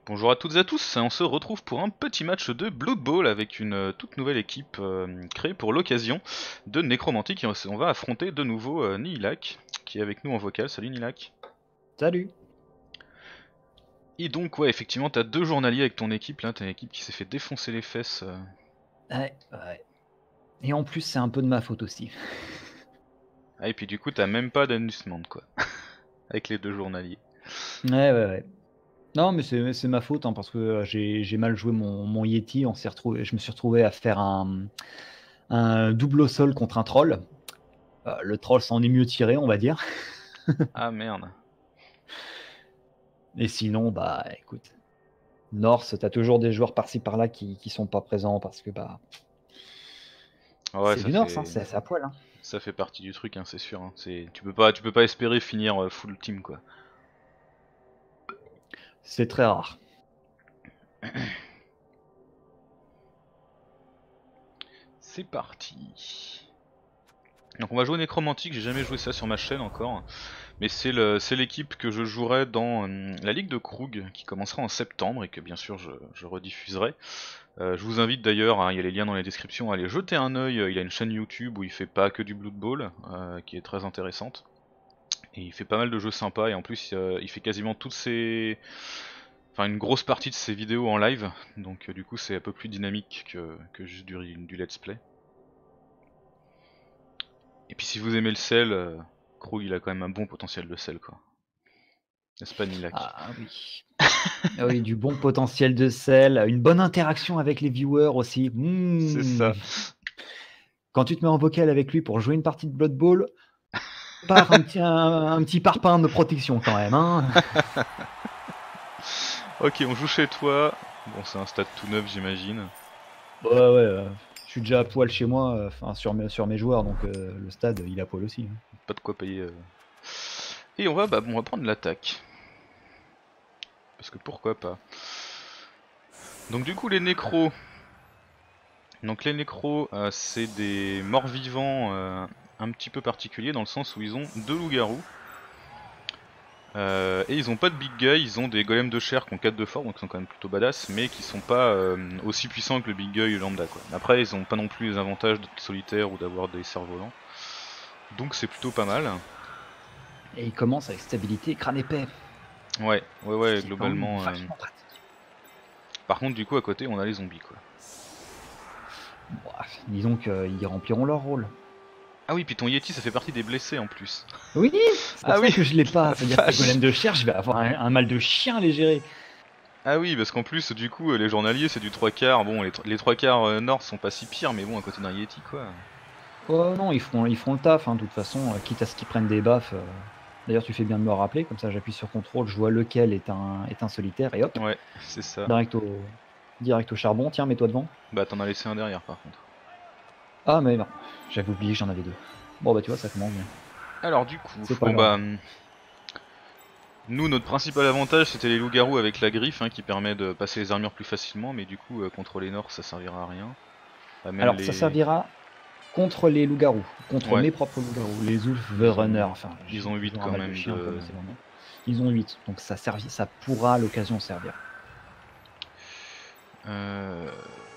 Bonjour à toutes et à tous, on se retrouve pour un petit match de Blood Bowl avec une toute nouvelle équipe créée pour l'occasion de Nécromantique et on va affronter de nouveau Nihilak qui est avec nous en vocal. Salut Nihilak. Salut. Et donc ouais, effectivement t'as deux journaliers avec ton équipe là, t'as une équipe qui s'est fait défoncer les fesses. Ouais. Et en plus, c'est un peu de ma faute aussi. Ah, et puis du coup t'as même pas d'unusment quoi, avec les deux journaliers. Ouais. Non, mais c'est ma faute, hein, parce que j'ai mal joué mon Yeti. Je me suis retrouvé à faire un double au sol contre un troll. Le troll s'en est mieux tiré, on va dire. Ah merde. Et sinon, bah écoute, North, t'as toujours des joueurs par-ci par-là qui sont pas présents parce que bah Ah ouais, c'est du North, hein, c'est à poil. Hein. ça fait partie du truc, hein, c'est sûr. Hein. Tu peux pas espérer finir full team quoi. C'est très rare. C'est parti. Donc on va jouer Nécromantique, j'ai jamais joué ça sur ma chaîne encore, mais c'est l'équipe que je jouerai dans la Ligue de Krug qui commencera en septembre et que bien sûr je rediffuserai. Je vous invite d'ailleurs, hein, il y a les liens dans les descriptions, à aller jeter un œil. Il a une chaîne YouTube où il fait pas que du Blood Bowl, qui est très intéressante. Et il fait pas mal de jeux sympas et en plus il fait quasiment toutes ses... Enfin une grosse partie de ses vidéos en live, donc du coup c'est un peu plus dynamique que juste du let's play. Et puis si vous aimez le sel, Krug il a quand même un bon potentiel de sel quoi. N'est-ce pas Nilak? Ah oui. Ah oui, du bon potentiel de sel, une bonne interaction avec les viewers aussi. C'est ça. Quand tu te mets en vocal avec lui pour jouer une partie de Blood Bowl, par un petit parpaing de protection quand même, hein. Ok, on joue chez toi. Bon, c'est un stade tout neuf, j'imagine. Ouais, je suis déjà à poil chez moi, enfin sur mes joueurs, donc le stade, il est à poil aussi, hein. Pas de quoi payer. Et on va prendre l'attaque. Parce que pourquoi pas. Donc du coup, les nécros. Donc les nécros, c'est des morts-vivants un petit peu particuliers dans le sens où ils ont deux loups-garous. Et ils ont pas de big guy, ils ont des golems de chair qui ont 4 de force, donc ils sont quand même plutôt badass, mais qui sont pas aussi puissants que le big guy lambda quoi. Après ils ont pas non plus les avantages d'être solitaires ou d'avoir des cerfs-volants. Donc c'est plutôt pas mal. Et il commence avec stabilité et crâne épais, ce Ouais, qui est quand même globalement. vachement pratique. Par contre du coup à côté on a les zombies quoi. Bah, disons qu'ils rempliront leur rôle. Ah oui, puis ton Yeti ça fait partie des blessés en plus. Oui, c'est pour Ah ça oui, que je l'ai pas, la c'est-à-dire que les vache. golems de chair, je vais avoir un mal de chien à les gérer. Ah oui, parce qu'en plus du coup les journaliers c'est du 3 quarts. Bon les 3 quarts nord sont pas si pires, mais bon à côté d'un Yeti quoi. Oh non, ils feront le taf, hein, de toute façon, quitte à ce qu'ils prennent des baffes. D'ailleurs, tu fais bien de me le rappeler, comme ça j'appuie sur contrôle, je vois lequel est un solitaire, et hop, Ouais, c'est ça. direct au charbon. Tiens, mets-toi devant. Bah t'en as laissé un derrière par contre. Ah, mais non, j'avais oublié que j'en avais deux. Bon, bah tu vois, ça commence bien. Alors du coup, C'est pas bon grave. bah nous notre principal avantage c'était les loups-garous avec la griffe qui permet de passer les armures plus facilement, mais du coup contre les nords ça servira à rien. Ah, même Alors, ça les... servira contre les loups-garous, contre Ouais, mes propres loups-garous, les Ulf-Runner, enfin, ils j'ai ont 8 toujours un quand mal de même chien pour de... le ces moments. Ils ont 8, donc ça pourra à l'occasion servir. Euh...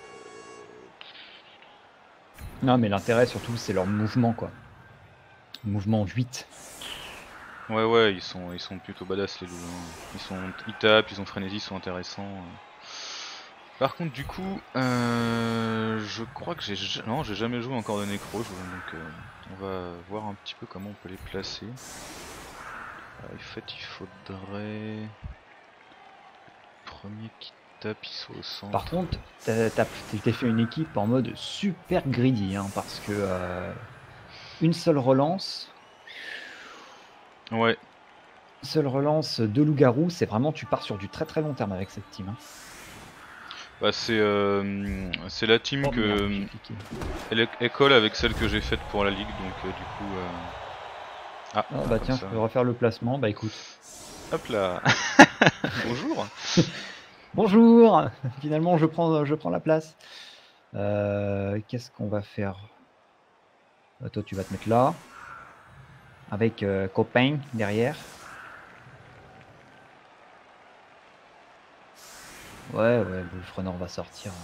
Non, mais l'intérêt surtout, c'est leur mouvement, quoi. Mouvement 8. Ouais, ils sont plutôt badass les loups. Ils tapent, ils ont frénésie, ils sont intéressants. Par contre du coup, je crois que non, j'ai jamais joué encore de nécro, donc on va voir un petit peu comment on peut les placer. En fait, il faudrait... Premier qui tape, il soit au Par centre. contre, t'es fait une équipe en mode super greedy, hein, parce que une seule relance, Ouais, de loup-garou, c'est vraiment, tu pars sur du très très long terme avec cette team, hein. bah c'est la team Oh merde, que j'ai cliqué. elle colle avec celle que j'ai faite pour la ligue, donc du coup ah Oh bah comme tiens, je ça. peux refaire le placement, bah écoute. Hop là. Bonjour. Bonjour. Finalement, je prends la place. Qu'est-ce qu'on va faire? Toi, tu vas te mettre là, avec copain derrière. Ouais, Wolfrunner va sortir.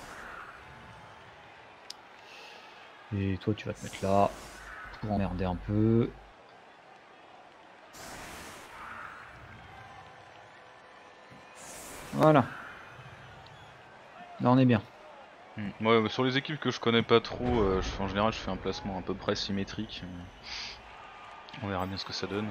Et toi, tu vas te mettre là pour emmerder un peu. Voilà. Là, on est bien. Ouais, sur les équipes que je connais pas trop, en général je fais un placement à peu près symétrique. On verra bien ce que ça donne.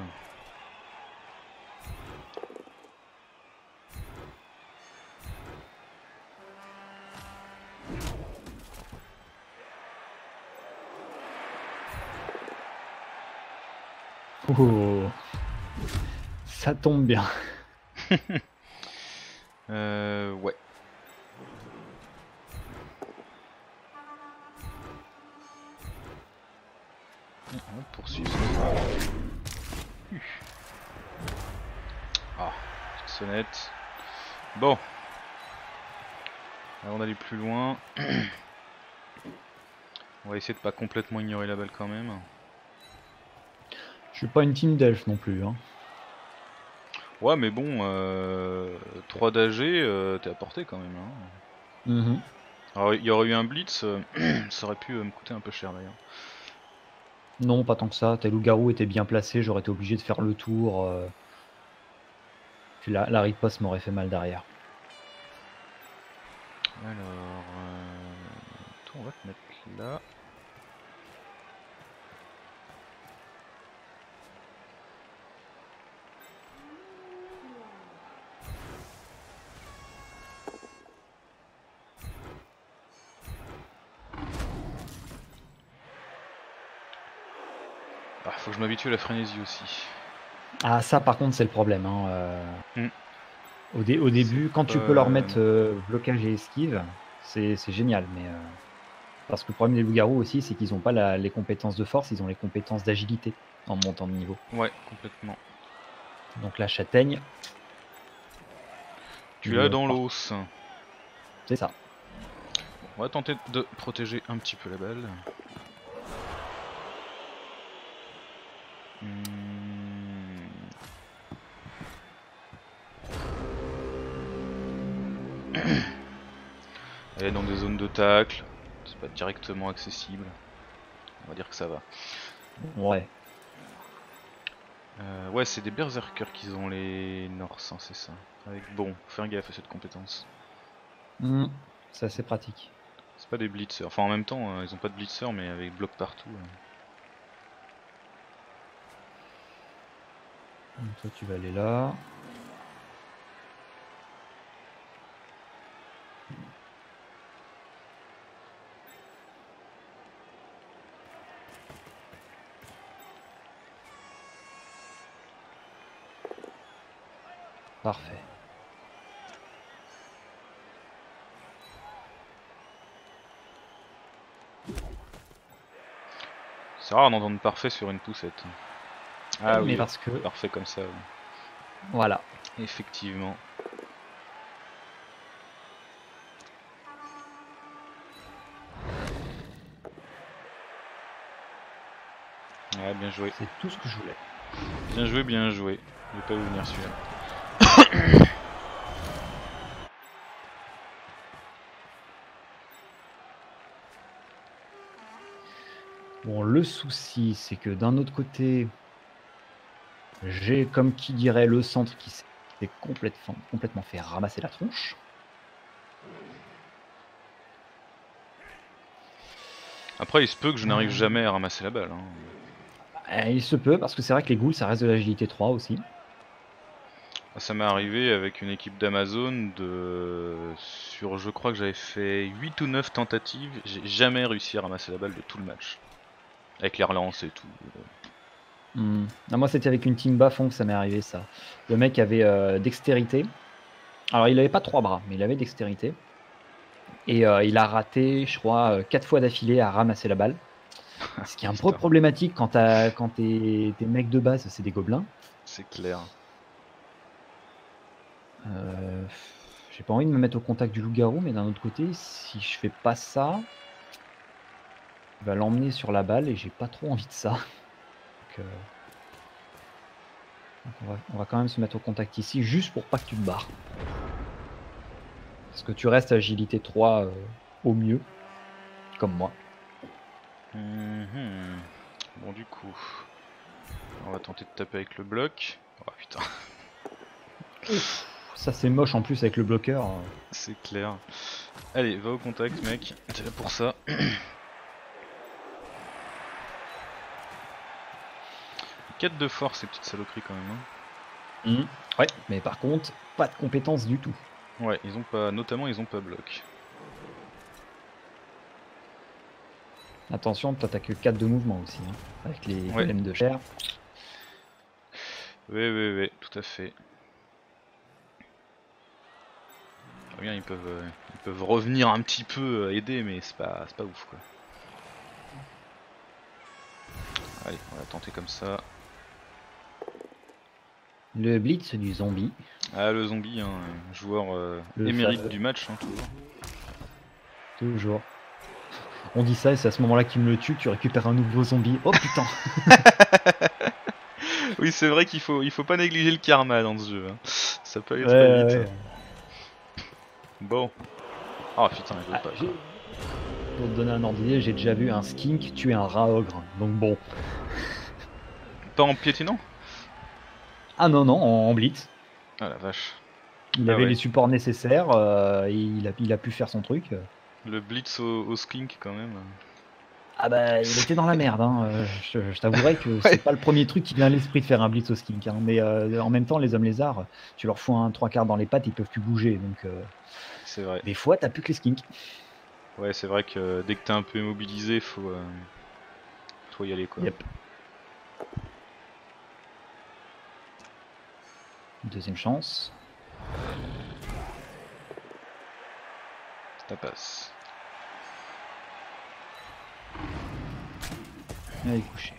Oh, ça tombe bien. Ouais. On poursuit ça. Ah, petite sonnette. Bon. Avant d'aller plus loin, on va essayer de pas complètement ignorer la balle quand même. Je suis pas une team d'elfe non plus. Hein. Ouais, mais bon, 3 d'AG, t'es à portée quand même. Hein. Mhm. Alors, il y aurait eu un blitz, ça aurait pu me coûter un peu cher d'ailleurs. Non, pas tant que ça. Tes loups-garous étaient bien placés. J'aurais été obligé de faire le tour. Puis la riposte m'aurait fait mal derrière. Alors, toi, on va te mettre là. Ah, faut que je m'habitue à la frénésie aussi. Ah, ça, par contre, c'est le problème. Hein. Au début, quand tu peux leur mettre blocage et esquive, c'est génial. Mais parce que le problème des loups-garous aussi, c'est qu'ils n'ont pas les compétences de force, ils ont les compétences d'agilité en montant de niveau. Ouais, complètement. Donc la châtaigne, Tu l'as dans l'os. c'est ça. On va tenter de protéger un petit peu la balle. Elle est dans des zones de tacle, c'est pas directement accessible. On va dire que ça va. Ouais. Ouais, c'est des berserkers qu'ils ont les Norse, hein, c'est ça. Avec bon, faut faire gaffe à cette compétence. C'est assez pratique. C'est pas des blitzers, enfin en même temps, ils ont pas de blitzer, mais avec bloc partout. Donc toi, tu vas aller là. Parfait. C'est rare d'entendre parfait sur une poussette. Ah Mais oui, parce que parfait comme ça. voilà. Effectivement. Ouais, bien joué. C'est tout ce que je voulais. Bien joué, bien joué. Je vais pas vous venir celui-là. Bon, le souci, c'est que d'un autre côté, j'ai, comme qui dirait, le centre qui s'est complètement fait ramasser la tronche. Après, il se peut que je n'arrive jamais à ramasser la balle. Hein. Il se peut, parce que c'est vrai que les ghouls, ça reste de l'agilité 3 aussi. Ça m'est arrivé avec une équipe d'Amazon sur, je crois que j'avais fait 8 ou 9 tentatives, j'ai jamais réussi à ramasser la balle de tout le match. Avec les relances et tout. Non, moi, c'était avec une team Bafon que ça m'est arrivé, ça. Le mec avait dextérité. Alors, il avait pas 3 bras, mais il avait dextérité. Et il a raté, je crois, 4 fois d'affilée à ramasser la balle. Ce qui est un peu problématique quand tes mecs de base, c'est des gobelins. C'est clair. J'ai pas envie de me mettre au contact du loup-garou, mais d'un autre côté, si je fais pas ça, il va l'emmener sur la balle et j'ai pas trop envie de ça. Donc on va quand même se mettre au contact ici, juste pour pas que tu te barres. Parce que tu restes agilité 3 au mieux, comme moi. Bon du coup, on va tenter de taper avec le bloc. Oh putain, Ouf, ça c'est moche en plus avec le bloqueur. c'est clair. Allez, va au contact mec, c'est là pour ça. 4 de force ces petites saloperies quand même. Hein. Ouais, mais par contre, pas de compétences du tout. Ouais, ils ont pas, notamment ils ont pas bloc. Attention, toi t'as que 4 de mouvement aussi, hein, avec les Ouais. golems de chair. Oui, tout à fait. Très bien, ils peuvent revenir un petit peu aider, mais c'est pas ouf quoi. Allez, on va tenter comme ça. Le blitz du zombie. Ah le zombie, hein, joueur Le émérite fameux. du match, hein, toujours. Toujours. On dit ça et c'est à ce moment-là qu'il me le tue, tu récupères un nouveau zombie. Oh putain. Oui, c'est vrai il faut pas négliger le karma dans ce jeu. Hein. Ça peut aller Ouais, très ouais, vite. ouais. Bon. Oh putain, il veut Ah, pas quoi. pour te donner un ordre d'idée, j'ai déjà vu un skink tuer un rat ogre. Donc bon. Pas en piétinant? Ah non, non, en blitz. Ah la vache. Il Ah avait ouais. les supports nécessaires, et il a pu faire son truc. Le blitz au skink quand même. Ah bah, il était dans la merde, hein. Je t'avouerai que c'est Ouais, pas le premier truc qui vient à l'esprit de faire un blitz au skink, hein. Mais en même temps, les hommes lézards, tu leur fous un 3/4 dans les pattes, ils peuvent plus bouger. Donc c'est vrai. des fois, t'as plus que les skinks. Ouais, c'est vrai que dès que t'es un peu immobilisé, faut y aller quoi. Yep. Deuxième chance. Ça passe. Allez, coucher.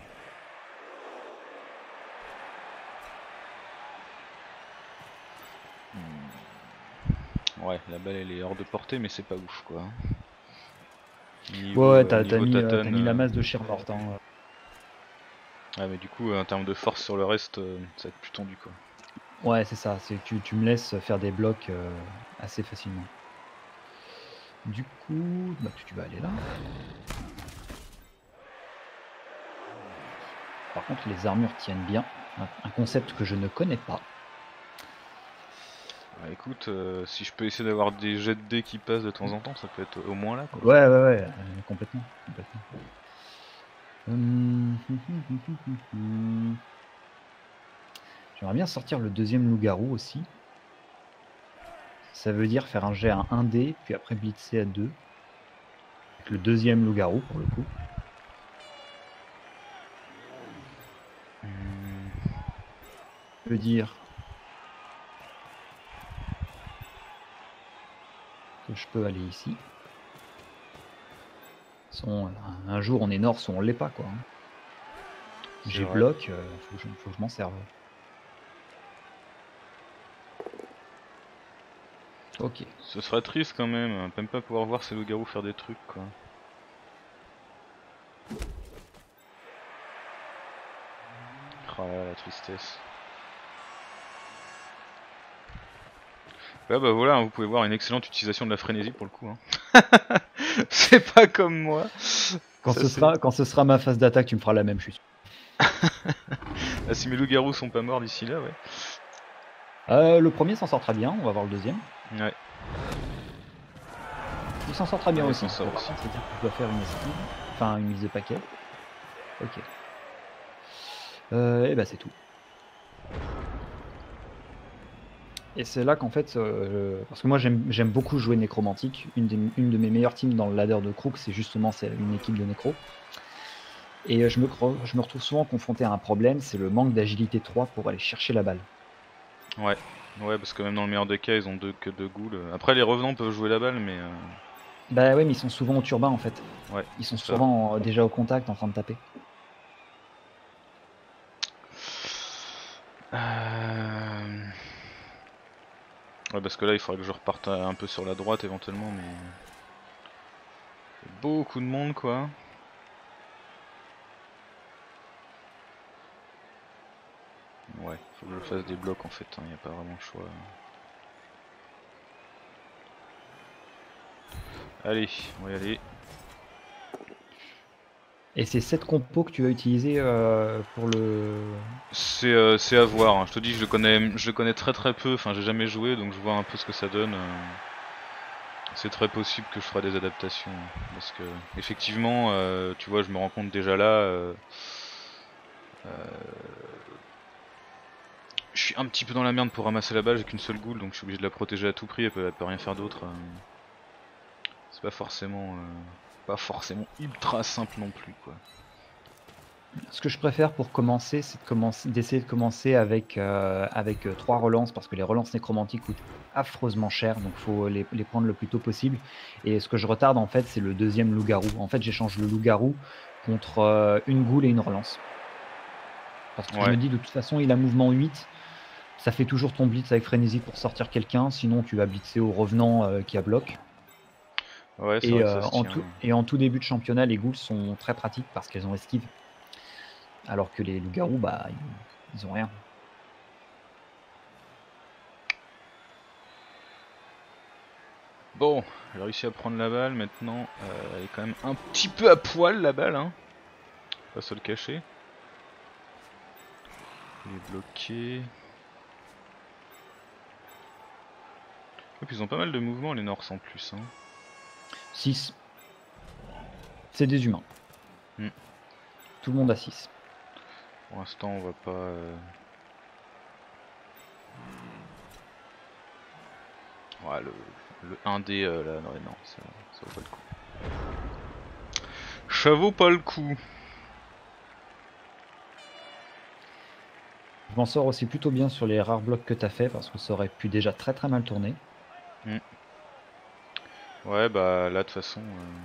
Ouais, la balle elle est hors de portée, mais c'est pas ouf quoi. Ouais, t'as Niveau mis, tatane. la masse de chair morte, hein. Ouais, mais du coup, en termes de force sur le reste, ça va être plus tendu quoi. Ouais, c'est ça. C'est que tu me laisses faire des blocs assez facilement. Du coup, bah, tu vas aller là. Par contre, les armures tiennent bien. Un concept que je ne connais pas. Bah écoute, si je peux essayer d'avoir des jets de dés qui passent de temps en temps, ça peut être au moins là quoi. Ouais, ouais, ouais, complètement, complètement. J'aimerais bien sortir le deuxième loup-garou aussi. Ça veut dire faire un jet à 1D, puis après blitzer à 2. Avec le deuxième loup-garou pour le coup. Ça veut dire que je peux aller ici. Un jour on est nord, soit on l'est pas quoi. Hein. J'ai Vrai. bloc, faut que je m'en serve. Ok. Ce serait triste quand même pas pouvoir voir ces loups-garous faire des trucs quoi. Oh là là, la tristesse. Ouais bah voilà, hein, vous pouvez voir une excellente utilisation de la frénésie pour le coup. Hein. C'est pas comme moi. Quand Ça, c'est... quand ce sera ma phase d'attaque, tu me feras la même, je suis sûr. Ah, si mes loups-garous sont pas morts d'ici là, ouais. Le premier s'en sort très bien, on va voir le deuxième. Ouais. Il s'en sort très bien Ouais, il aussi. s'en sort Par aussi. contre, c'est-à-dire que je dois faire une esquive, enfin une mise de paquet. Ok. Et bah c'est tout. Et c'est là qu'en fait, parce que moi j'aime beaucoup jouer nécromantique. Une de mes meilleures teams dans le ladder de Crook, c'est justement une équipe de nécro. Et je me retrouve souvent confronté à un problème, c'est le manque d'agilité 3 pour aller chercher la balle. Ouais. Ouais, parce que même dans le meilleur des cas, ils ont que deux ghouls. Après, les revenants peuvent jouer la balle, mais... Bah ouais, mais ils sont souvent au turbin en fait. Ouais, Ils sont c'est ça. souvent déjà au contact en train de taper. Ouais, parce que là, il faudrait que je reparte un peu sur la droite éventuellement, mais... Il y a beaucoup de monde, quoi. Ouais, faut que je fasse des blocs en fait, il n'y a pas vraiment le choix. Allez, on va y aller. Et c'est cette compo que tu as utilisé pour le... C'est à voir, hein. Je te dis, je le connais très très peu, enfin j'ai jamais joué donc je vois un peu ce que ça donne. C'est très possible que je ferai des adaptations, hein, parce que effectivement, tu vois, je me rends compte déjà là, je suis un petit peu dans la merde pour ramasser la balle, j'ai qu'une seule goule donc je suis obligé de la protéger à tout prix, elle peut rien faire d'autre. C'est pas forcément ultra simple non plus quoi. Ce que je préfère pour commencer, c'est d'essayer de commencer avec 3 relances, parce que les relances nécromantiques coûtent affreusement cher, donc faut les prendre le plus tôt possible. Et ce que je retarde en fait, c'est le deuxième loup-garou. En fait, j'échange le loup-garou contre une goule et une relance. Parce que je Ouais, me dis de toute façon, il a mouvement 8, ça fait toujours ton blitz avec frénésie pour sortir quelqu'un, sinon tu vas blitzer au revenant qui a bloc. ouais, c'est Et, vrai que ça se tient. en tout début de championnat, les ghouls sont très pratiques parce qu'elles ont esquive. Alors que les loups-garous, bah, ils ont rien. Bon, j'ai réussi à prendre la balle, maintenant elle est quand même un petit peu à poil la balle, hein. Pas se le cacher. Il est bloqué. Et puis ils ont pas mal de mouvements les Norse en plus, hein. 6. C'est des humains. Hmm. Tout le monde a 6. Pour l'instant on va pas... Ouais, le 1D là, non, ça vaut pas le coup. Ça vaut pas le coup. Je m'en sors aussi plutôt bien sur les rares blocs que tu as fait parce que ça aurait pu déjà très très mal tourner. Ouais, bah là de toute façon...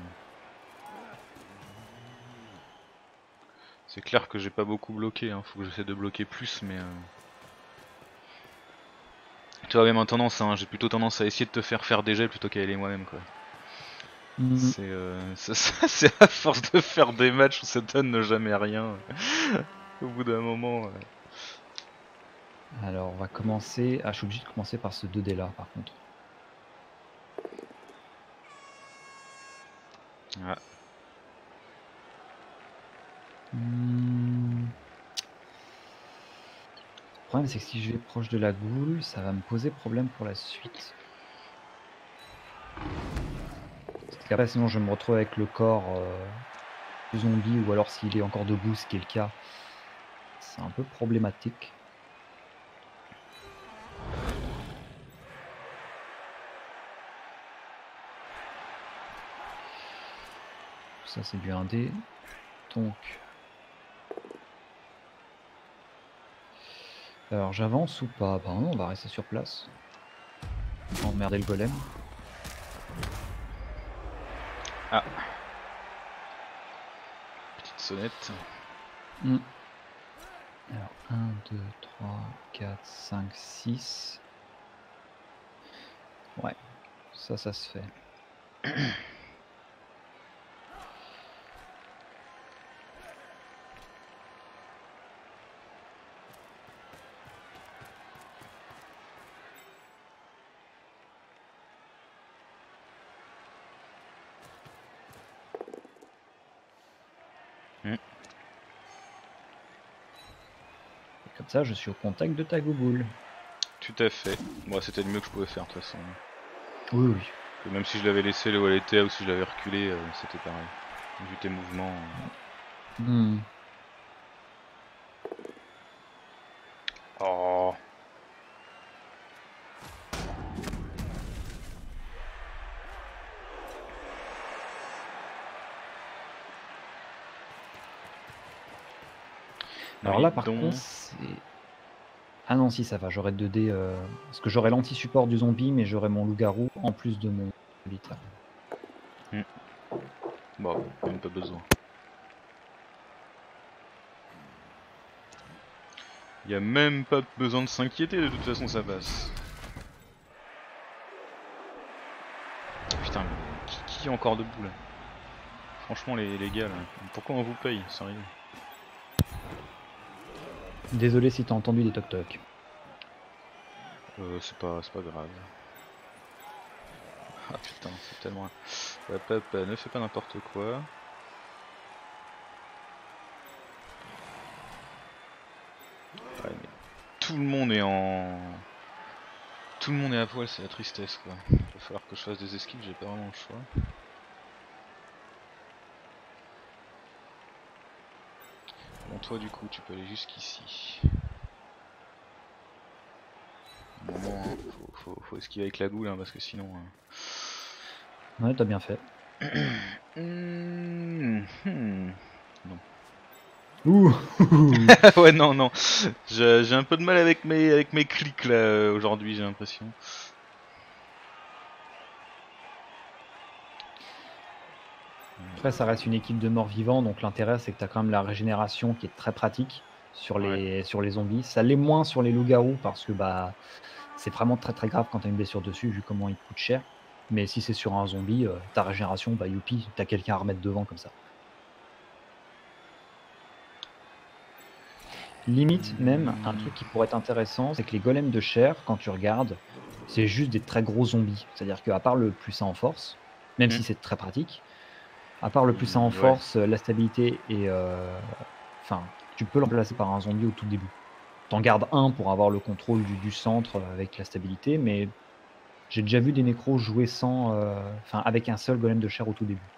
c'est clair que j'ai pas beaucoup bloqué, hein. Faut que j'essaie de bloquer plus, mais... Tu vois, même en tendance, hein, j'ai plutôt tendance à essayer de te faire des jets plutôt qu'à aller moi-même, quoi. C'est à force de faire des matchs où ça donne jamais rien. Au bout d'un moment... Alors on va commencer. Ah, je suis obligé de commencer par ce 2D là par contre. Ah. Le problème c'est que si je vais proche de la goule, ça va me poser problème pour la suite. Parce qu'après sinon je vais me retrouve avec le corps du zombie, ou alors s'il est encore debout, ce qui est le cas, c'est un peu problématique. Ça c'est du 1D. Donc... Alors j'avance ou pas? Bah non, on va rester sur place. Emmerder le golem. Ah. Petite sonnette. Alors 1, 2, 3, 4, 5, 6. Ouais, ça se fait. Et comme ça, je suis au contact de ta gougoule. Tout à fait. Bon, c'était le mieux que je pouvais faire de toute façon. Oui, oui. Et même si je l'avais laissé là où elle était ou si je l'avais reculé, c'était pareil. Vu tes mouvements. Oh. Alors là, par contre, c'est... Ah non, si, ça va, j'aurai 2D... Parce que j'aurai l'anti-support du zombie, mais j'aurai mon loup-garou en plus de mon solitaire. Bon, même pas besoin. Y a même pas besoin de s'inquiéter, de toute façon ça passe. Putain, mais qui est encore debout là? Franchement les gars là, pourquoi on vous paye, sérieux? Désolé si t'as entendu des toc-toc. C'est pas grave. Ah putain, c'est tellement... Hop, hop, ne fais pas n'importe quoi. Ouais, mais tout le monde est en... Tout le monde est à poil, c'est la tristesse quoi. Il va falloir que je fasse des esquives, j'ai pas vraiment le choix. Bon, toi du coup, tu peux aller jusqu'ici. Bon, hein, faut esquiver avec la goule, hein, parce que sinon... Ouais, t'as bien fait. Non. Ouh. Ouais, non, non. J'ai un peu de mal avec mes clics là aujourd'hui, j'ai l'impression. Après, ça reste une équipe de morts vivants, donc l'intérêt c'est que t'as quand même la régénération qui est très pratique sur Ouais. les zombies. Ça l'est moins sur les loups-garous parce que bah c'est vraiment très très grave quand t'as une blessure dessus vu comment il coûte cher. Mais si c'est sur un zombie, ta régénération, bah youpi, t'as quelqu'un à remettre devant comme ça. Limite même, un truc qui pourrait être intéressant, c'est que les golems de chair, quand tu regardes, c'est juste des très gros zombies. C'est-à-dire qu'à part le plus 1 en force, même si c'est très pratique, à part le plus 1 en Ouais. force, la stabilité et enfin, tu peux le remplacer par un zombie au tout début. T'en gardes un pour avoir le contrôle du centre avec la stabilité, mais j'ai déjà vu des nécros jouer sans, enfin avec un seul golem de chair au tout début.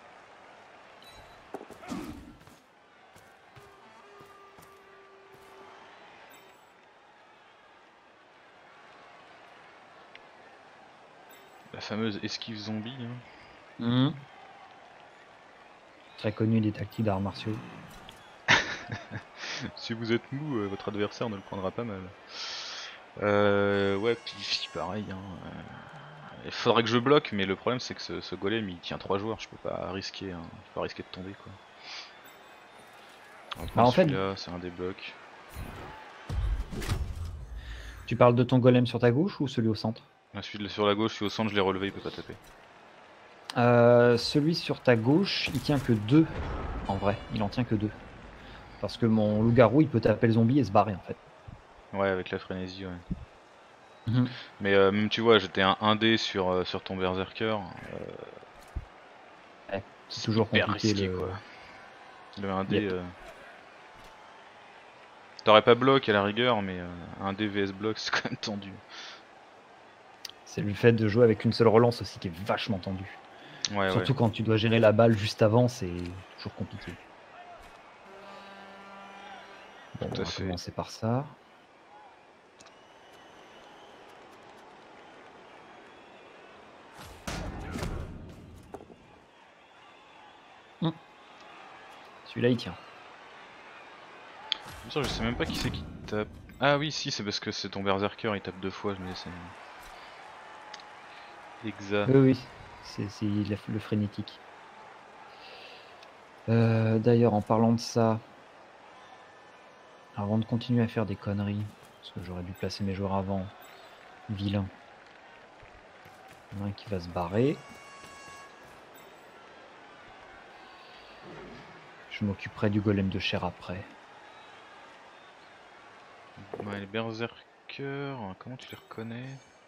La fameuse esquive zombie. Hein. Mmh. Très connu des tactiques d'arts martiaux. Si vous êtes mou, votre adversaire ne le prendra pas mal. Ouais, puis pareil. Hein, il faudrait que je bloque, mais le problème c'est que ce golem il tient 3 joueurs, je peux pas risquer, hein, je peux pas risquer de tomber quoi. On va Bah, prendre en fait, celui-là, c'est un des blocs. tu parles de ton golem sur ta gauche ou celui au centre? Celui sur la gauche, celui au centre, je l'ai relevé, il peut pas taper. Celui sur ta gauche, il tient que 2 en vrai, il en tient que 2. Parce que mon loup-garou, il peut taper le zombie et se barrer en fait. Ouais, avec la frénésie, ouais. Mmh. Mais même tu vois, j'étais un 1D sur ton berserker, Ouais, c'est c'est toujours hyper compliqué risqué quoi. le Le 1D, yep. t'aurais pas bloc à la rigueur, mais un D vs bloc c'est quand même tendu. C'est le fait de jouer avec une seule relance aussi qui est vachement tendu. Ouais, ouais. Surtout quand tu dois gérer la balle juste avant, c'est toujours compliqué. Bon, Tout on à va fait. commencer par ça. Mmh. Celui-là, il tient. Je sais même pas qui c'est qui tape. Ah oui, si, c'est parce que c'est ton berserker, il tape 2 fois, je me dis c'est... Exa. Oui, c'est le frénétique. D'ailleurs, en parlant de ça, avant de continuer à faire des conneries, parce que j'aurais dû placer mes joueurs avant, vilain. Il y en a un qui va se barrer. Je m'occuperai du golem de chair après. Ouais, les berserkers, comment tu les reconnais?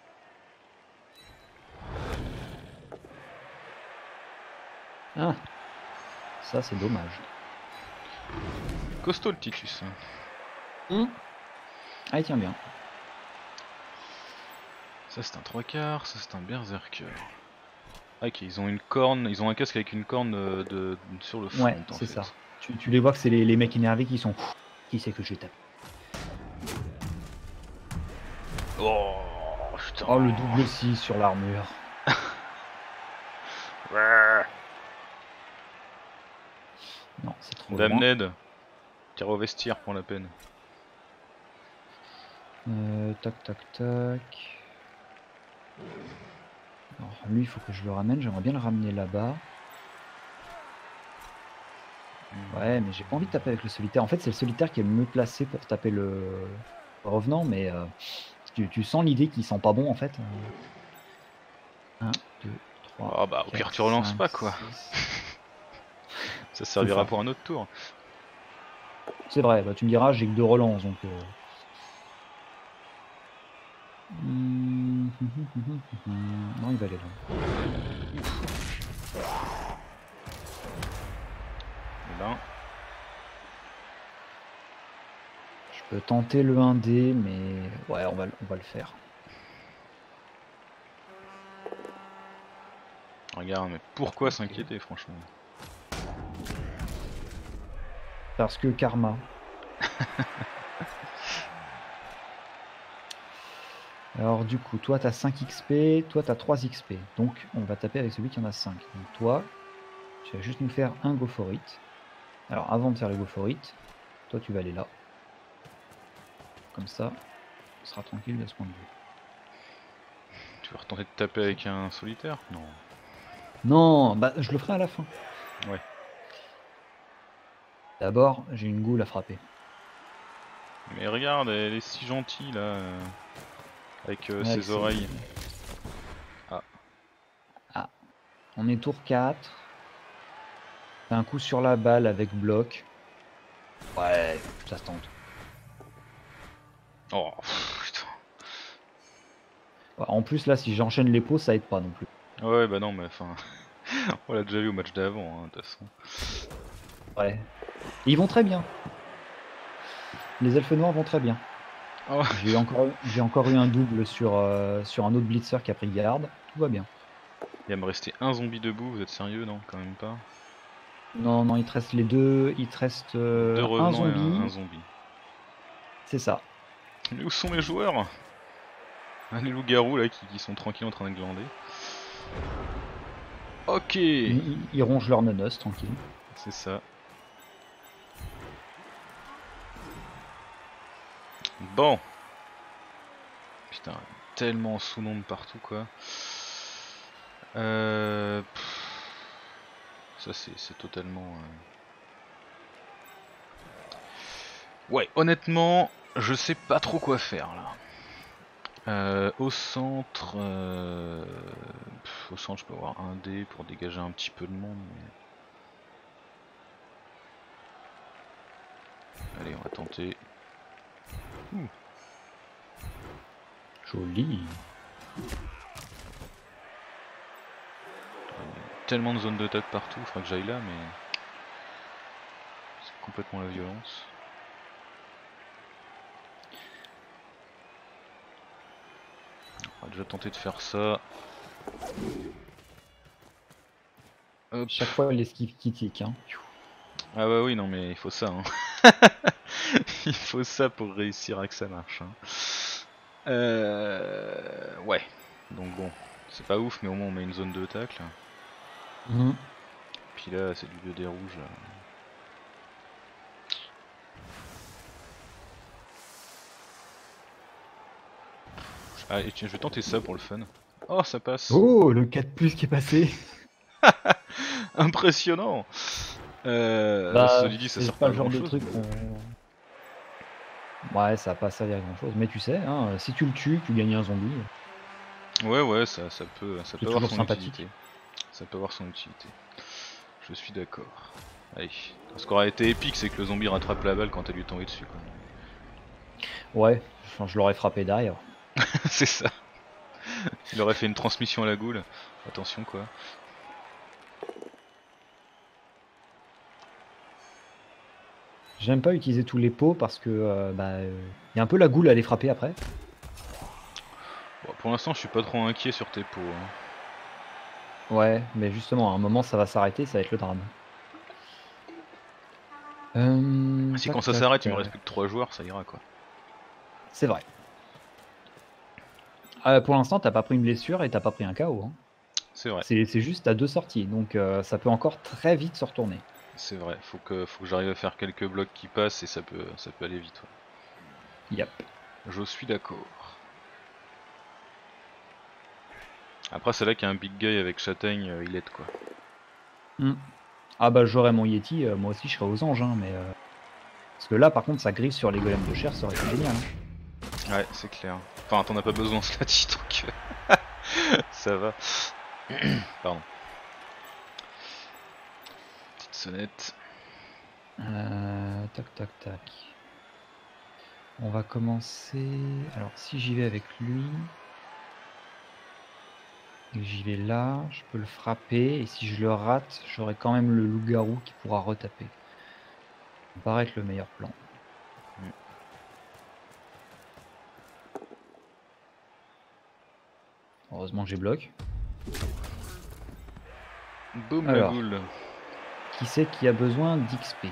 Ah, ça c'est dommage. Costaud le Titus. Ah, il tient bien. Ça c'est un 3/4, ça c'est un berserker. Ah, ok, ils ont une corne, ils ont un casque avec une corne sur le front Ouais, en c'est fait. ça. Tu les vois que c'est les mecs énervés qui sont... Qui c'est que je tape? Oh putain. Oh, le double 6 sur l'armure. Ouais. Non, c'est trop Dame loin. Ned, tire au vestiaire pour la peine. Tac, tac, tac. Alors, lui, il faut que je le ramène. J'aimerais bien le ramener là-bas. Ouais, mais j'ai pas envie de taper avec le solitaire. En fait, c'est le solitaire qui est le mieux placé pour taper le revenant, mais tu sens l'idée qu'il sent pas bon en fait. 1, 2, 3, Ah bah au pire 4, tu relances 5, pas quoi. 6. Ça C'est servira ça. pour un autre tour. C'est vrai, bah, tu me diras, j'ai que 2 relances donc. Non, il va aller là. Et ben, Je peux tenter le 1D, mais ouais, on va le faire. regarde, mais pourquoi Ok. s'inquiéter, franchement? Parce que karma. Alors du coup, toi t'as 5 XP, toi t'as 3 XP. Donc on va taper avec celui qui en a 5. Donc toi, tu vas juste nous faire un go for it. Alors avant de faire le go for it, toi tu vas aller là. Comme ça, on sera tranquille de ce point de vue. Tu vas retenter de taper avec un solitaire? Non. Non, bah je le ferai à la fin. Ouais. D'abord, j'ai une goule à frapper. Mais regarde, elle est si gentille là, avec Avec ses oreilles. Ah, on est tour 4. Fais un coup sur la balle avec bloc. Ouais, ça se tente. Oh, putain. Ouais, en plus là, si j'enchaîne les pots, ça aide pas non plus. Ouais, bah non, mais enfin, on l'a déjà vu au match d'avant, hein, de toute façon. Ouais. Et ils vont très bien. Les elfes noirs vont très bien. Oh, J'ai encore eu un double sur un autre blitzer qui a pris garde. Tout va bien. il va me rester un zombie debout, vous êtes sérieux? Non, quand même pas. Non, non, il te reste les deux. Il te reste Deux un revenants et un zombie. zombie. C'est ça. Mais où sont mes joueurs? Ah, les loups-garous là qui sont tranquilles en train de glander. Ok, Ils rongent leur nonos, tranquille. c'est ça. Bon. Putain, tellement sous-nombre partout quoi. Ça c'est totalement... Ouais, honnêtement, je sais pas trop quoi faire là. Au centre, au centre, je peux avoir un dé pour dégager un petit peu de monde. Mais... allez, on va tenter. Ouh. Joli. Tellement de zones d'attaque partout, il faudra que j'aille là, mais c'est complètement la violence. On va déjà tenter de faire ça. Hop. Chaque fois, l'esquive qui tique. Hein. Ah bah oui, non mais il faut ça. Hein. Il faut ça pour réussir à que ça marche. Hein. Ouais. Donc bon, c'est pas ouf, mais au moins on met une zone de tacle. Mhm. Puis là, c'est du vieux des rouges. Ah, et tiens, je vais tenter ça pour le fun. Oh, ça passe. Oh, le 4+ qui est passé. Impressionnant. Bah, Cela dit, ça c'est sert pas pas à le genre grand de chose. truc qu'on... Ouais, ça va pas servir à grand chose. Mais tu sais, hein, si tu le tues, tu gagnes un zombie. Ouais, ouais, ça peut C'est avoir toujours son sympathique. utilité. Ça peut avoir son utilité. Je suis d'accord. Allez. Ce qui aurait été épique, c'est que le zombie rattrape la balle quand elle lui est tombée dessus. Quoi. Ouais, enfin, je l'aurais frappé derrière. C'est ça. Il aurait fait une transmission à la goule. Attention quoi. J'aime pas utiliser tous les pots parce que y a un peu la goule à les frapper après. Bon, pour l'instant, je suis pas trop inquiet sur tes pots. Hein. Ouais, mais justement, à un moment, ça va s'arrêter, ça va être le drame. Si quand Tac, ça tac, s'arrête, il me reste tac. plus que 3 joueurs, ça ira quoi. C'est vrai. Pour l'instant, t'as pas pris une blessure et t'as pas pris un KO. Hein. C'est vrai. C'est juste à 2 sorties, donc ça peut encore très vite se retourner. C'est vrai. Faut que j'arrive à faire quelques blocs qui passent et ça peut aller vite. Ouais. Yep. Je suis d'accord. Après, c'est là qu'il y a un big guy avec châtaigne, il aide quoi. Hmm. Ah bah j'aurais mon Yeti, moi aussi je serais aux anges, hein, mais... Parce que là, par contre, ça griffe sur les golems de chair, ça aurait été génial. Hein. Ouais, c'est clair. Enfin, t'en as pas besoin, cela dit, donc ça va. Pardon. Petite sonnette. Tac, tac, tac. On va commencer... Alors, si j'y vais avec lui... Et j'y vais là, je peux le frapper, et si je le rate, j'aurai quand même le loup-garou qui pourra retaper. Ça me paraît être le meilleur plan. Heureusement que j'ai bloc. Boum la Alors. boule. Qui c'est qui a besoin d'XP?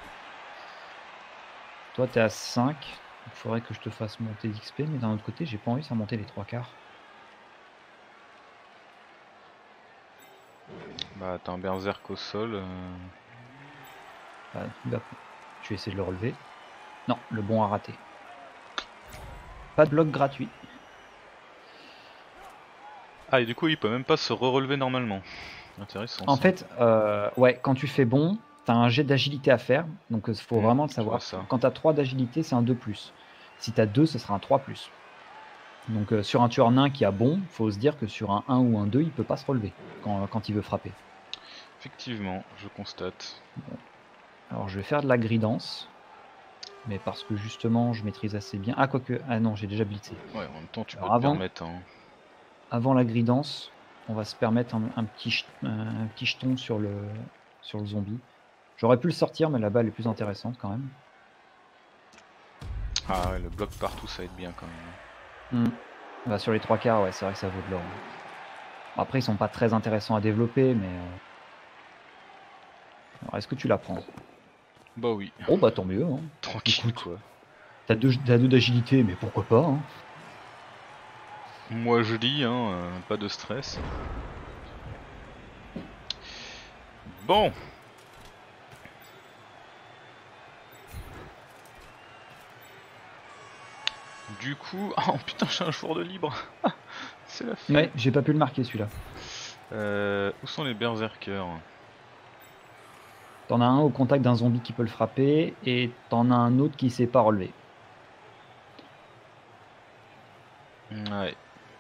Toi, t'es à 5. Il faudrait que je te fasse monter d'XP, mais d'un autre côté, j'ai pas envie de faire monter les 3/4. Bah t'as un berserk au sol. Bah, je vais essayer de le relever. Non, le bon a raté. Pas de bloc gratuit. Ah et du coup il peut même pas se re-relever normalement. Intéressant. En ça. fait, ouais, quand tu fais bon, t'as un jet d'agilité à faire. Donc il faut vraiment le je vois savoir. ça. Quand t'as 3 d'agilité, c'est un 2+. Si t'as 2, ce sera un 3+. Donc sur un tueur nain qui a bon, faut se dire que sur un 1 ou un 2, il peut pas se relever quand il veut frapper. Effectivement, je constate. Bon. Alors je vais faire de la gridance. Mais parce que justement je maîtrise assez bien. Ah quoique, ah non, j'ai déjà blitzé. Ouais, en même temps tu Alors peux te permettre. Hein. avant la gridance, on va se permettre un petit jeton sur le zombie. J'aurais pu le sortir, mais la balle est plus intéressante quand même. Ah ouais, le bloc partout ça aide bien quand même. Bah, sur les 3/4, ouais, c'est vrai que ça vaut de l'or. Après, ils sont pas très intéressants à développer, mais... Alors, est-ce que tu la prends? Bah oui. Oh bah tant mieux. Hein. Tranquille. Écoute, quoi. T'as 2 d'agilité, mais pourquoi pas hein. Moi je dis, hein, pas de stress. Bon. Du coup... Oh putain, j'ai un jour de libre. C'est la fête. Ouais, j'ai pas pu le marquer celui-là. Où sont les berserkers? T'en as un au contact d'un zombie qui peut le frapper, et t'en as un autre qui sait pas relever. Ouais.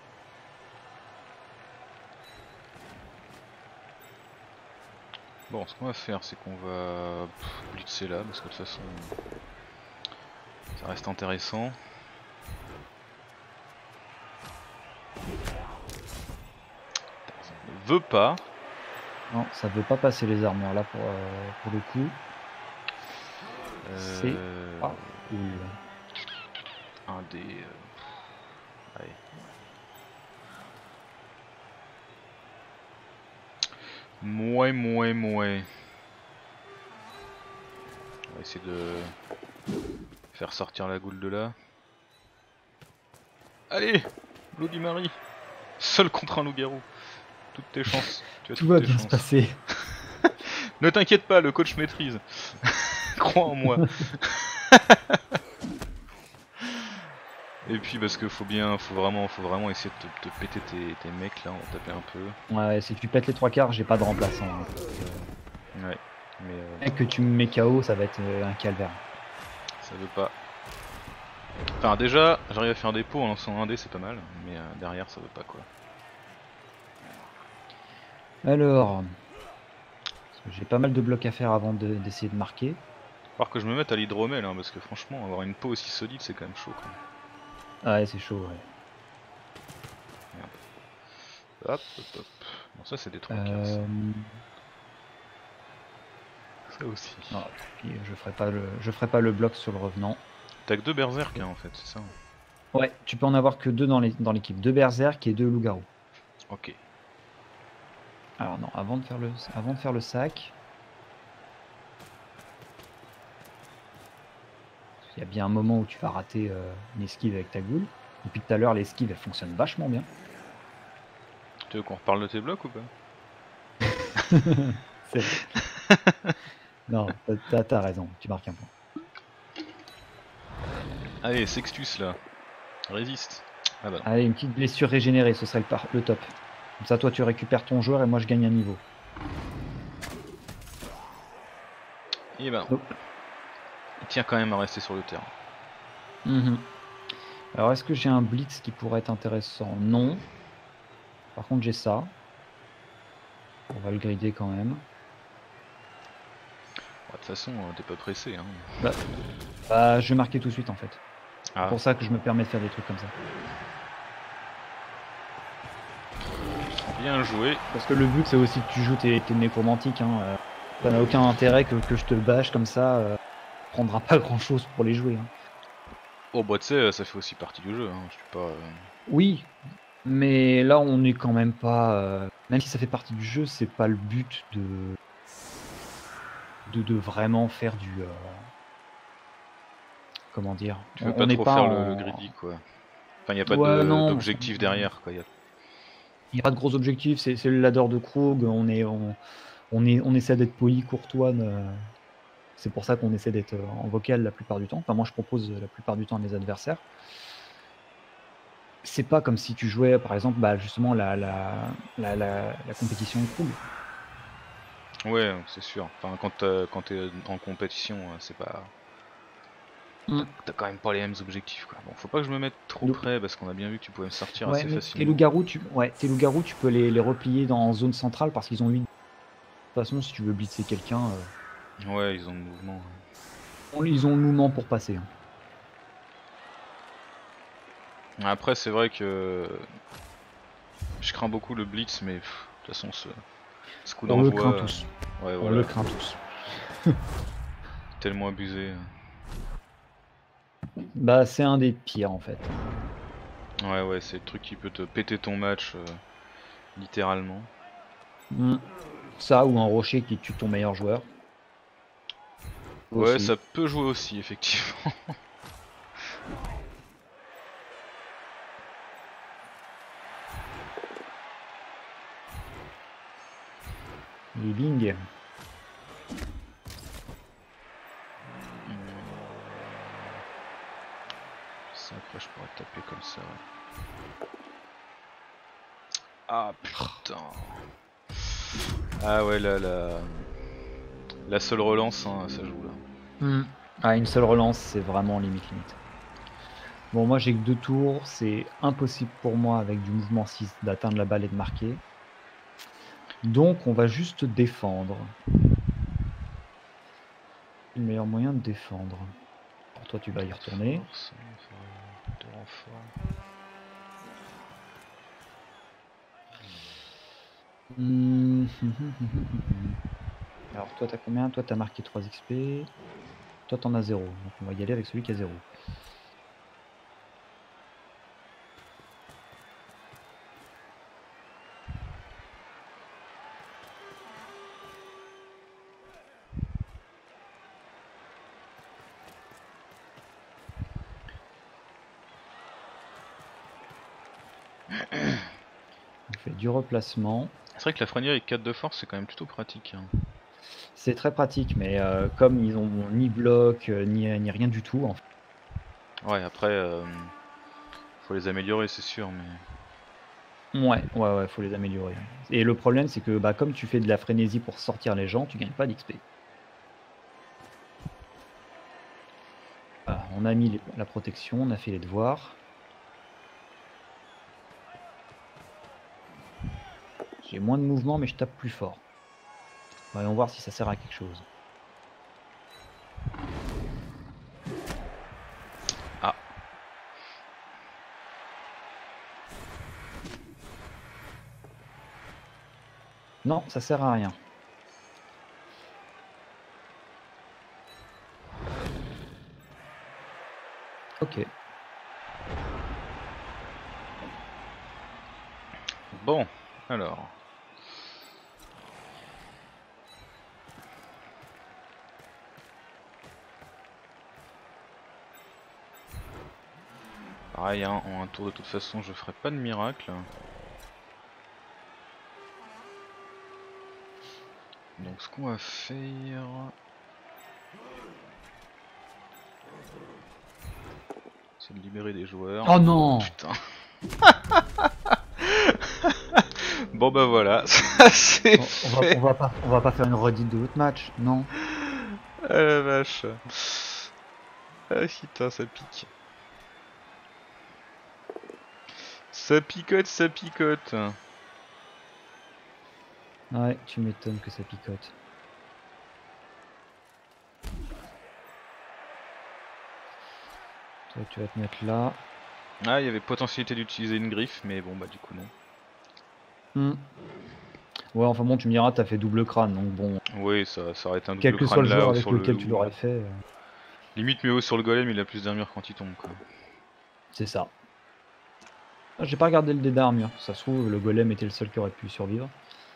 Bon, ce qu'on va faire, c'est qu'on va blitzer là, parce que de toute façon, ça reste intéressant. Ça ne veut pas. Non, ça veut pas passer les armures là pour le coup. C'est pas cool. Un des... Allez. Mouais. On va essayer de faire sortir la goule de là. Allez, Bloody Mary. Seul contre un loup-garou. Toutes tes chances. Tout va bien se passer. Ne t'inquiète pas, le coach maîtrise. Crois en moi. Et puis parce que faut vraiment essayer de te péter tes mecs là, on va taper un peu. Ouais, si tu pètes les 3/4, j'ai pas de remplaçant. Hein. Ouais, mais Dès que tu me mets KO, ça va être un calvaire. ça veut pas. Enfin déjà, j'arrive à faire des pots en lançant un dé, c'est pas mal, mais derrière ça veut pas quoi. Alors, j'ai pas mal de blocs à faire avant d'essayer de marquer. Alors que je me mette à l'hydromel, hein, parce que franchement, avoir une peau aussi solide, c'est quand même chaud quoi. Ah ouais, c'est chaud, ouais. Hop. Bon ça c'est des 3/4. Ça aussi. Non, puis je ferai pas le bloc sur le revenant. T'as que 2 berserk hein, en fait, c'est ça? Ouais, tu peux en avoir que 2 dans l'équipe. 2 berserk et 2 loups-garous. Ok. Alors non, avant de faire le sac... Il y a bien un moment où tu vas rater une esquive avec ta goule. Depuis tout à l'heure, l'esquive elle fonctionne vachement bien. Tu veux qu'on reparle de tes blocs ou pas? Non, t'as raison, tu marques un point. Allez, Sextus là, résiste. Ah bah non. Allez, une petite blessure régénérée, ce serait le top. Comme ça, toi, tu récupères ton joueur et moi, je gagne un niveau. Et bah non. Oh. Il tient quand même à rester sur le terrain. Alors, est-ce que j'ai un blitz qui pourrait être intéressant? Non. Par contre, j'ai ça. On va le grider quand même. De toute façon, t'es pas pressé. Hein. Bah, je vais marquer tout de suite en fait. Ah. C'est pour ça que je me permets de faire des trucs comme ça. Bien joué. Parce que le but c'est aussi que tu joues tes nécromantiques. Hein. Ça n'a aucun intérêt que je te bâche comme ça. Tu prendras pas grand chose pour les jouer. Hein. Oh bah tu sais, ça fait aussi partie du jeu, hein. Je suis pas... Oui, mais là on est quand même pas. Même si ça fait partie du jeu, c'est pas le but de vraiment faire du. Comment dire? Tu veux On pas n'est trop pas faire le en. greedy quoi. Enfin y a pas Ouais, non. d'objectif derrière quoi. Il n'y a pas de gros objectifs, c'est le ladder de Krug, on essaie d'être poli, courtois, c'est pour ça qu'on essaie d'être en vocal la plupart du temps. Enfin, moi, je propose la plupart du temps à mes adversaires. C'est pas comme si tu jouais, par exemple, bah, justement, la compétition de Krug. Ouais, c'est sûr. Enfin quand t'es en compétition, c'est pas... Mm. T'as quand même pas les mêmes objectifs quoi. Bon, faut pas que je me mette trop Donc, près parce qu'on a bien vu que tu pouvais me sortir ouais, assez mais facilement. tes loups-garous, tu peux les replier dans zone centrale parce qu'ils ont 8. De toute façon, si tu veux blitzer quelqu'un, Ouais, ils ont le mouvement. ils ont le mouvement pour passer. Hein. Après c'est vrai que... Je crains beaucoup le blitz mais de toute façon ce coup On le d'envoi... craint tous. Ouais On le voilà, craint tous. tellement abusé. Bah, c'est un des pires en fait. Ouais c'est le truc qui peut te péter ton match littéralement. Mm. Ça ou un rocher qui tue ton meilleur joueur. Ouais Aussi. ça peut jouer aussi effectivement. Living. Ça après je pourrais taper comme ça. Ah putain. Ah ouais la seule relance hein, ça joue là. Ah, une seule relance, c'est vraiment limite. Bon, moi j'ai que 2 tours, c'est impossible pour moi avec du mouvement 6 d'atteindre la balle et de marquer. Donc on va juste défendre. Le meilleur moyen de défendre. Pour toi, tu vas y retourner. De renfort. Alors toi t'as combien? Toi t'as marqué 3 XP. Toi t'en as 0. Donc on va y aller avec celui qui a 0. On fait du replacement. C'est vrai que la frenière avec 4 de force c'est quand même plutôt pratique. Hein. C'est très pratique, mais comme ils ont ni bloc, ni rien du tout, en fait. Ouais après faut les améliorer c'est sûr mais... Ouais, faut les améliorer. Et le problème, c'est que bah, comme tu fais de la frénésie pour sortir les gens, tu gagnes pas d'XP. Voilà, on a mis la protection, on a fait les devoirs. J'ai moins de mouvement, mais je tape plus fort. Voyons voir si ça sert à quelque chose. Ah. Non, ça sert à rien. Ok. Bon, alors... Pareil, hein, en un tour de toute façon je ferai pas de miracle. Donc ce qu'on va faire... C'est de libérer des joueurs. Oh non! Putain. Bon bah voilà, ça c'est fait. On va pas faire une redite de l'autre match, non? Ah la vache. Ah putain, ça pique. Ça picote, ça picote. Ouais, tu m'étonnes que ça picote. Toi, tu vas te mettre là. Ah, il y avait potentialité d'utiliser une griffe, mais bon bah du coup non. Hmm. Ouais, enfin bon, tu me diras, t'as fait double crâne, donc bon, Oui, ça aurait été un quel double que soit crâne le là joueur ou avec sur le lequel tu loup. l'aurais fait, Limite Méo sur le golem, il a plus d'armure quand il tombe quoi. c'est ça. Ah, j'ai pas regardé le dé d'armure, ça se trouve, le golem était le seul qui aurait pu survivre.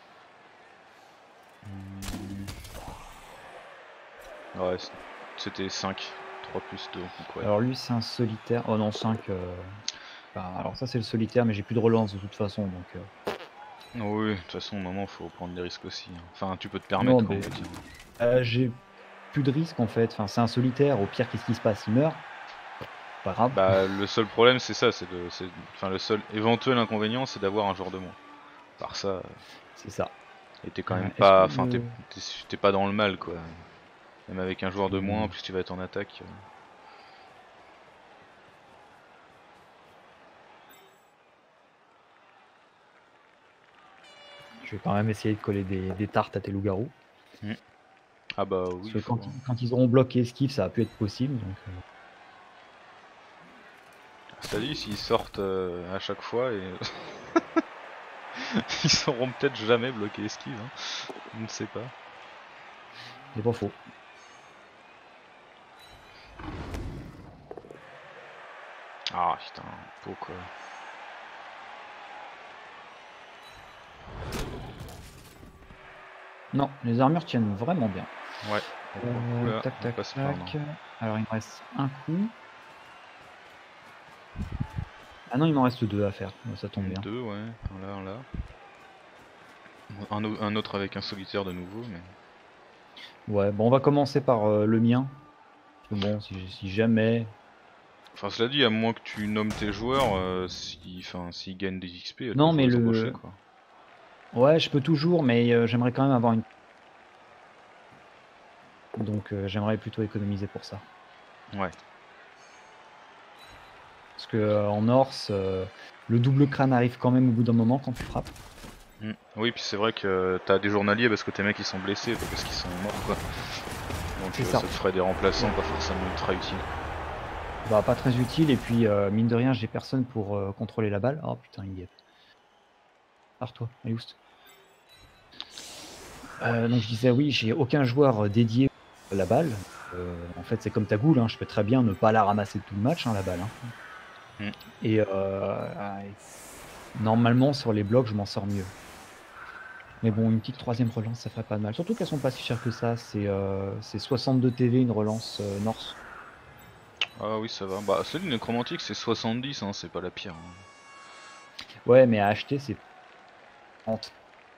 Ouais, c'était 5. 3 plus 2, donc ouais. Alors lui, c'est un solitaire. Oh non, 5. Enfin, alors ça, c'est le solitaire, mais j'ai plus de relance de toute façon, donc... Oui, de toute façon, au moment, faut prendre des risques aussi. Hein. Enfin, tu peux te Non, permettre, quoi, mais... on va dire. j'ai plus de risque, en fait. Enfin, c'est un solitaire, au pire, qu'est-ce qui se passe? Il meurt. Pas grave. Bah, le seul problème, c'est ça, enfin, le seul éventuel inconvénient, c'est d'avoir un joueur de moins. Par ça, C'est ça. et t'es quand même Est-ce pas, enfin, que... t'es pas dans le mal, quoi. Même avec un joueur de moins, en Hmm. plus tu vas être en attaque. Je vais quand même essayer de coller des tartes à tes loups-garous. Ah bah Parce oui, que il faut. quand ils auront bloqué esquive, ça va plus être possible, donc... Ça dit, s'ils sortent à chaque fois, et ils sauront peut-être jamais bloquer esquive, hein. On ne sait pas. C'est pas faux. Ah putain, pot quoi. Non, les armures tiennent vraiment bien. Ouais. Bon, pour le coup, là, Tac, on va tac, pas se tac. plaindre. Alors, il me reste un coup. Ah non, il m'en reste 2 à faire. Ça tombe bien. 2, ouais. Un là, un là. Un autre avec un solitaire de nouveau, mais... Ouais, bon, on va commencer par le mien. Parce que bon, si jamais... Enfin, cela dit, à moins que tu nommes tes joueurs, s'ils gagnent des XP, tu peux Non, toujours mais les embaucher, le... quoi. Ouais, je peux toujours, mais j'aimerais quand même avoir une... Donc, j'aimerais plutôt économiser pour ça. Ouais. Parce que en Norse, le double crâne arrive quand même au bout d'un moment quand tu frappes. Oui, puis c'est vrai que t'as des journaliers parce que tes mecs ils sont blessés, pas parce qu'ils sont morts, quoi. Donc C'est ça ça. te ferait des remplaçants pas forcément ultra utiles. Bah, pas très utile, et puis mine de rien, j'ai personne pour contrôler la balle. Oh putain, il y est. Pars-toi, Ayoust. Donc je disais, oui, j'ai aucun joueur dédié à la balle. En fait, c'est comme ta goule, hein, je peux très bien ne pas la ramasser tout le match, hein, la balle. Hein. Mm. Et normalement, sur les blocs, je m'en sors mieux. Mais bon, une petite troisième relance, ça ferait pas de mal. Surtout qu'elles sont pas si chères que ça. C'est 62 TV une relance Norse. Ah oui, ça va. Bah, celle du nécromantique c'est 70, hein, c'est pas la pire. Hein. Ouais, mais à acheter, c'est 30.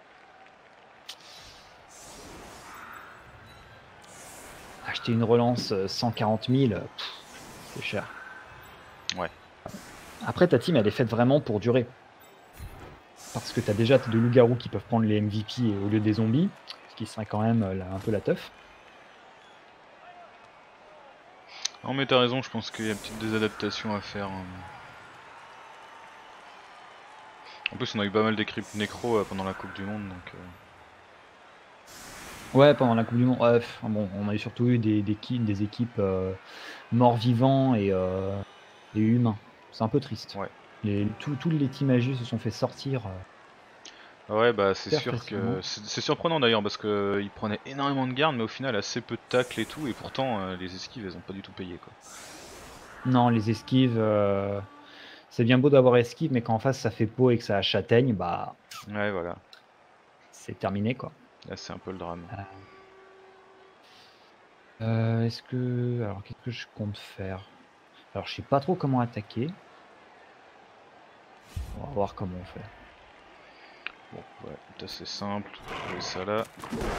Acheter une relance 140 000, c'est cher. Ouais. Après, ta team, elle est faite vraiment pour durer. Parce que tu as déjà tes 2 loups-garous qui peuvent prendre les MVP au lieu des zombies, ce qui serait quand même un peu la teuf. Non mais t'as raison, je pense qu'il y a peut-être des adaptations à faire. Hein. En plus on a eu pas mal d'équipes nécro pendant la Coupe du Monde, donc... Ouais, pendant la Coupe du Monde, ouais, bon, on a surtout eu des équipes morts-vivants et humains. C'est un peu triste. Ouais. Tous les teams AG se sont fait sortir Ouais, bah c'est super sûr facilement. que... C'est surprenant d'ailleurs, parce que ils prenaient énormément de garde, mais au final assez peu de tacles et tout, et pourtant les esquives elles ont pas du tout payé, quoi. Non, les esquives, c'est bien beau d'avoir esquive, mais quand en face ça fait peau et que ça châtaigne, bah Ouais, voilà. c'est terminé quoi. Là c'est un peu le drame. Est-ce que... Alors, qu'est-ce que je compte faire? Alors, je sais pas trop comment attaquer. On va voir comment on fait. Bon, ouais, c'est assez simple, je vais ça là.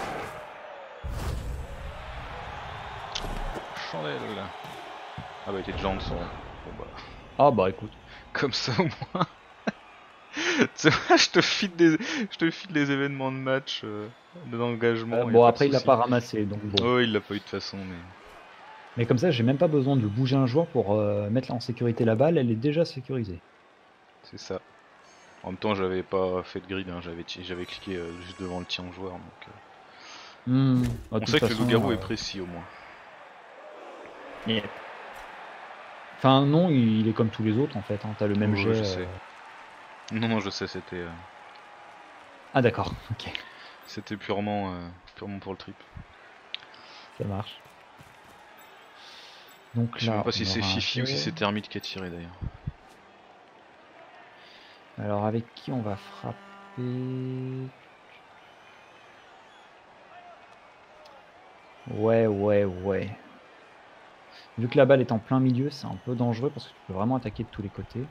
Chandelle. Ah bah il était déjà en dessous. Bon bah... Ah bah écoute. Comme ça au moins. Tu vois, je te file les événements de match, d'engagement, y a Bon, pas de après, il l'a soucis. pas ramassé, donc bon. Oh, il l'a pas eu de toute façon, mais... Mais comme ça, j'ai même pas besoin de bouger un joueur pour mettre en sécurité la balle, elle est déjà sécurisée. C'est ça. En même temps, j'avais pas fait de grid, hein, j'avais cliqué juste devant le tien joueur, donc... Bah, de On toute sait que le façon, loup-garou est précis au moins. yeah. Enfin, non, il est comme tous les autres en fait. Hein. T'as le même Oh, jet. je sais. Non, non, je sais, c'était... Ah d'accord, ok, C'était purement pour le trip. ça marche. Donc Je sais même là, pas si on c'est aura un Fifi ou si jet. c'est Termite qui a tiré d'ailleurs. Alors avec qui on va frapper? Ouais. Vu que la balle est en plein milieu, c'est un peu dangereux parce que tu peux vraiment attaquer de tous les côtés.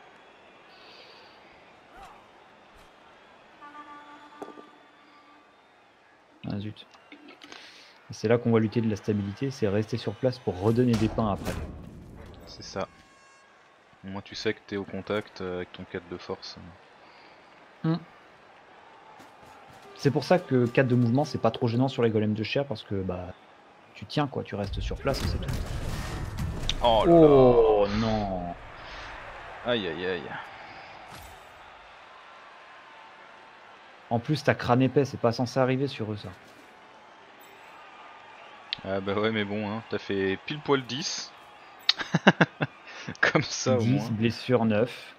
Ah zut. Et c'est là qu'on va lutter de la stabilité, c'est rester sur place pour redonner des pains après. C'est ça. Au moins tu sais que t'es au contact avec ton 4 de force. Hmm. C'est pour ça que 4 de mouvement, c'est pas trop gênant sur les golems de chair parce que bah tu tiens quoi, tu restes sur place et c'est tout. Oh là là. Oh non. Aïe aïe aïe. En plus t'as crâne épais, c'est pas censé arriver sur eux ça. Ah bah ouais mais bon, hein, t'as fait pile poil 10. Comme ça au 10, moins. blessure 9.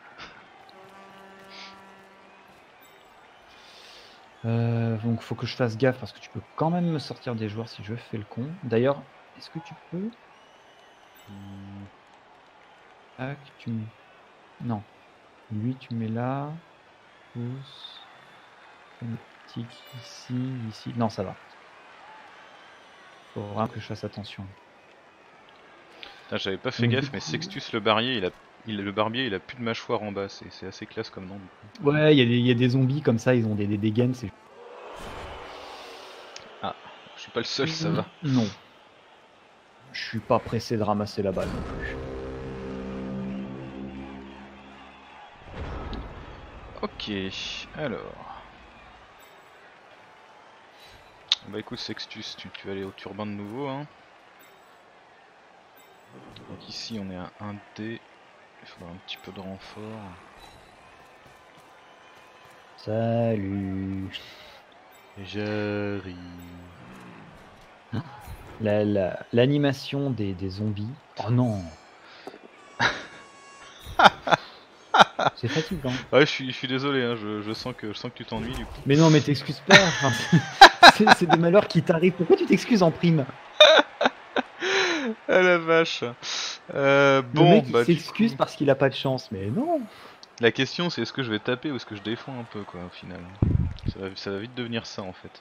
Donc faut que je fasse gaffe parce que tu peux quand même me sortir des joueurs si je fais le con. D'ailleurs, est-ce que tu peux? Tac, non. Lui tu mets là. Pouce. Fanatique ici. Non, ça va. Faut vraiment que je fasse attention. Putain, j'avais pas fait Donc du gaffe mais coup, Sextus le barbier le barbier il a plus de mâchoire en bas, c'est assez classe comme nom du coup. ouais, il y a des zombies comme ça, ils ont des gaines, c'est... Ah, je suis pas le seul, ça va. Non. Je suis pas pressé de ramasser la balle non plus. Ok, alors. Bah écoute Sextus, tu vas aller au turbin de nouveau hein. Donc ici on est à 1D, il faudra un petit peu de renfort. Salut. J'arrive. L'animation des zombies. Oh non. C'est fatigant. Ouais je suis désolé hein, je sens que tu t'ennuies du coup. Mais non, mais t'excuses pas. Enfin, c'est des malheurs qui t'arrivent. Pourquoi tu t'excuses en prime? Ah la vache. Le Bon mec, il bah du s'excuse coup. parce qu'il a pas de chance. Mais non. La question c'est est-ce que je vais taper ou est-ce que je défends un peu quoi au final. Ça va vite devenir ça en fait.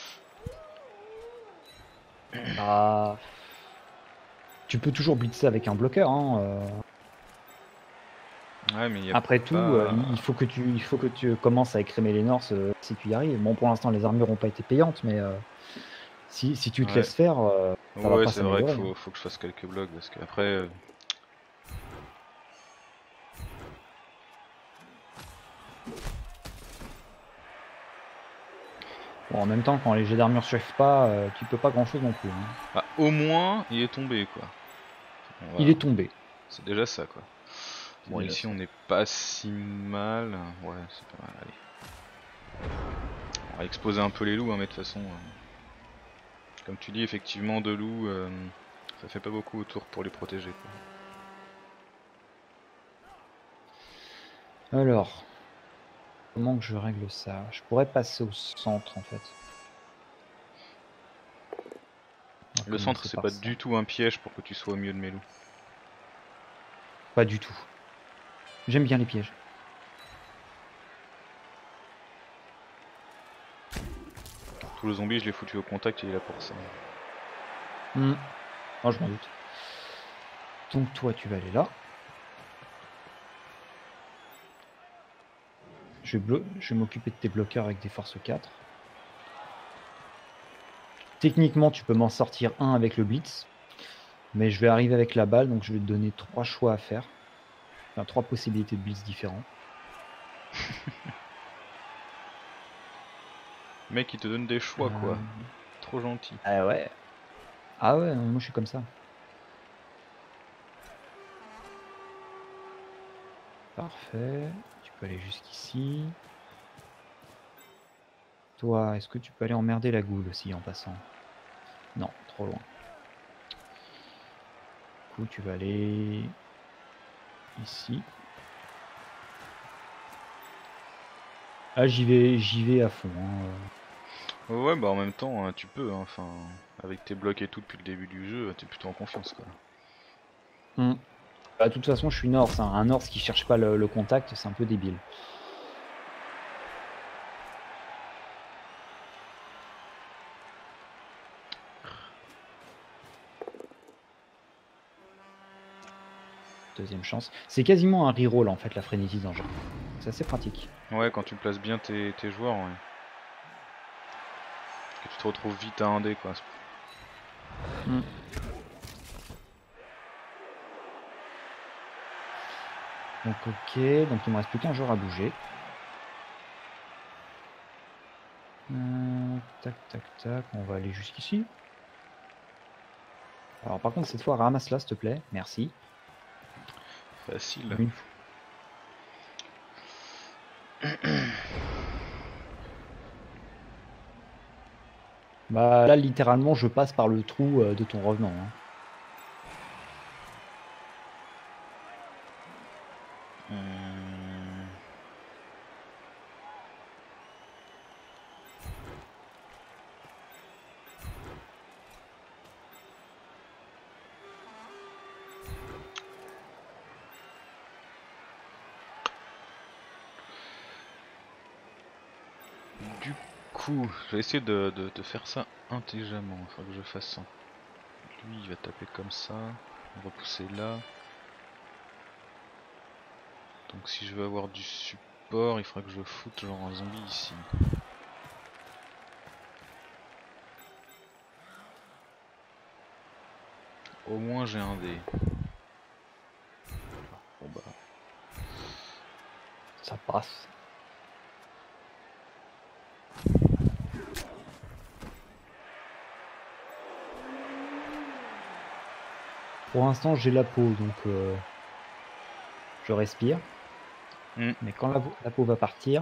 Ah, tu peux toujours blitzer avec un bloqueur. Hein. Ouais mais il y a Après tout, pas... il faut que tu commences à écrémer les Norse si tu y arrives. Bon, pour l'instant, les armures n'ont pas été payantes, mais si tu te Ouais, laisses faire, ça va ouais pas c'est vrai qu'il s'améliorer. Hein. faut que je fasse quelques blocs parce qu'après... Bon, en même temps, quand les jets d'armure suivent pas, tu peux pas grand-chose non plus. Hein. Bah, au moins il est tombé quoi. Bon, Il voilà, est tombé. c'est déjà ça quoi. C'est Bon déjà ici ça. on n'est pas si mal. Ouais c'est pas mal, allez. On va exposer un peu les loups hein, mais de toute façon... comme tu dis effectivement deux loups, ça fait pas beaucoup autour pour les protéger quoi. Alors, comment que je règle ça? Je pourrais passer au centre en fait. On va Le centre commencer c'est par pas ça. du tout un piège pour que tu sois au milieu de mes loups. Pas du tout. J'aime bien les pièges. Tous les zombies je l'ai foutu au contact et il est là pour ça. Oh, je m'en doute. Donc toi, tu vas aller là. Je vais m'occuper de tes bloqueurs avec des forces 4. Techniquement, tu peux m'en sortir un avec le blitz. Mais je vais arriver avec la balle, donc je vais te donner 3 choix à faire. Enfin, 3 possibilités de blitz différents. Le mec il te donne des choix quoi. Trop gentil. Ah ouais. Ah ouais, moi je suis comme ça. Parfait. Tu peux aller jusqu'ici. Toi, est-ce que tu peux aller emmerder la goule aussi en passant? Non, trop loin. Du coup, tu vas aller ici. Ah, j'y vais à fond, hein. Ouais, bah en même temps, tu peux, hein, enfin, avec tes blocs et tout depuis le début du jeu, t'es plutôt en confiance quoi. Bah, de toute façon, je suis Norse, hein. Un Norse qui cherche pas le contact, c'est un peu débile. Deuxième chance. C'est quasiment un reroll en fait, la frénésie dans le jeu. C'est assez pratique. Ouais, quand tu places bien tes joueurs, ouais. Que tu te retrouves vite à 1D quoi. Mm. Donc ok, donc il me reste plus qu'un joueur à bouger. Tac tac tac, on va aller jusqu'ici. Alors par contre cette fois ramasse là s'il te plaît, merci. Facile. Une fois. Bah là littéralement je passe par le trou de ton revenant, hein. Hum. Du coup, je vais essayer de faire ça intelligemment. Il faudra que je fasse ça. Lui, il va taper comme ça. On va repousser là. Donc si je veux avoir du support, il faudra que je foute genre un zombie ici. Au moins j'ai un dé. Bon bah. Ça passe. Pour l'instant j'ai la peau donc je respire. Mais quand la peau va partir.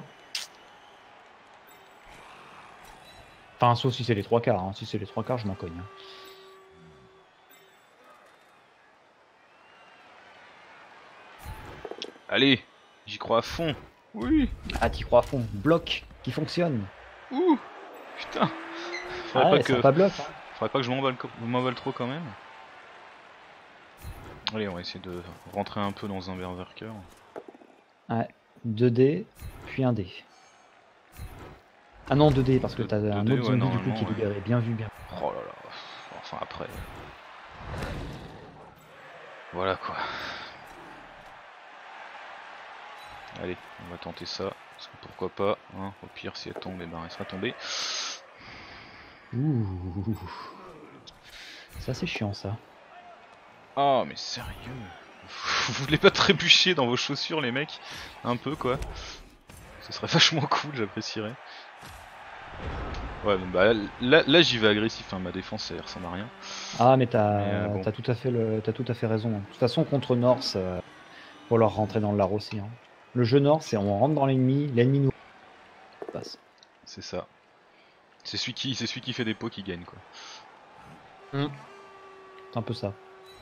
Enfin sauf si c'est les 3/4, hein. Si c'est les 3/4 je m'en cogne, hein. Allez, j'y crois à fond. Oui. Ah t'y crois à fond. Bloc qui fonctionne. Ouh. Putain. Ah ouais, ça pas bloc, hein. Faudrait pas que je m'envole trop quand même. Allez, on va essayer de rentrer un peu dans un berserker. Ouais, 2D, puis 1D. Ah non, 2D, parce que t'as un 2D, autre ouais, zombie du coup normalement, qui est ouais. libéré. Bien vu, bien. Oh là là. Enfin après. Voilà quoi. Allez, on va tenter ça. Parce que pourquoi pas, hein. Au pire si elle tombe, eh ben elle sera tombée. Ouh. Ça c'est chiant ça. Oh mais sérieux. Vous voulez pas trébucher dans vos chaussures les mecs? Un peu quoi. Ce serait vachement cool, j'apprécierais. Ouais, bah là j'y vais agressif, hein. Ma défense elle ressemble à rien. Ah mais Bon. t'as tout à fait raison. De toute façon contre Norse, faut leur rentrer dans le lard aussi, hein. Le jeu Norse, c'est on rentre dans l'ennemi, l'ennemi nous passe. C'est ça. C'est celui qui fait des pots qui gagne quoi. C'est un peu ça.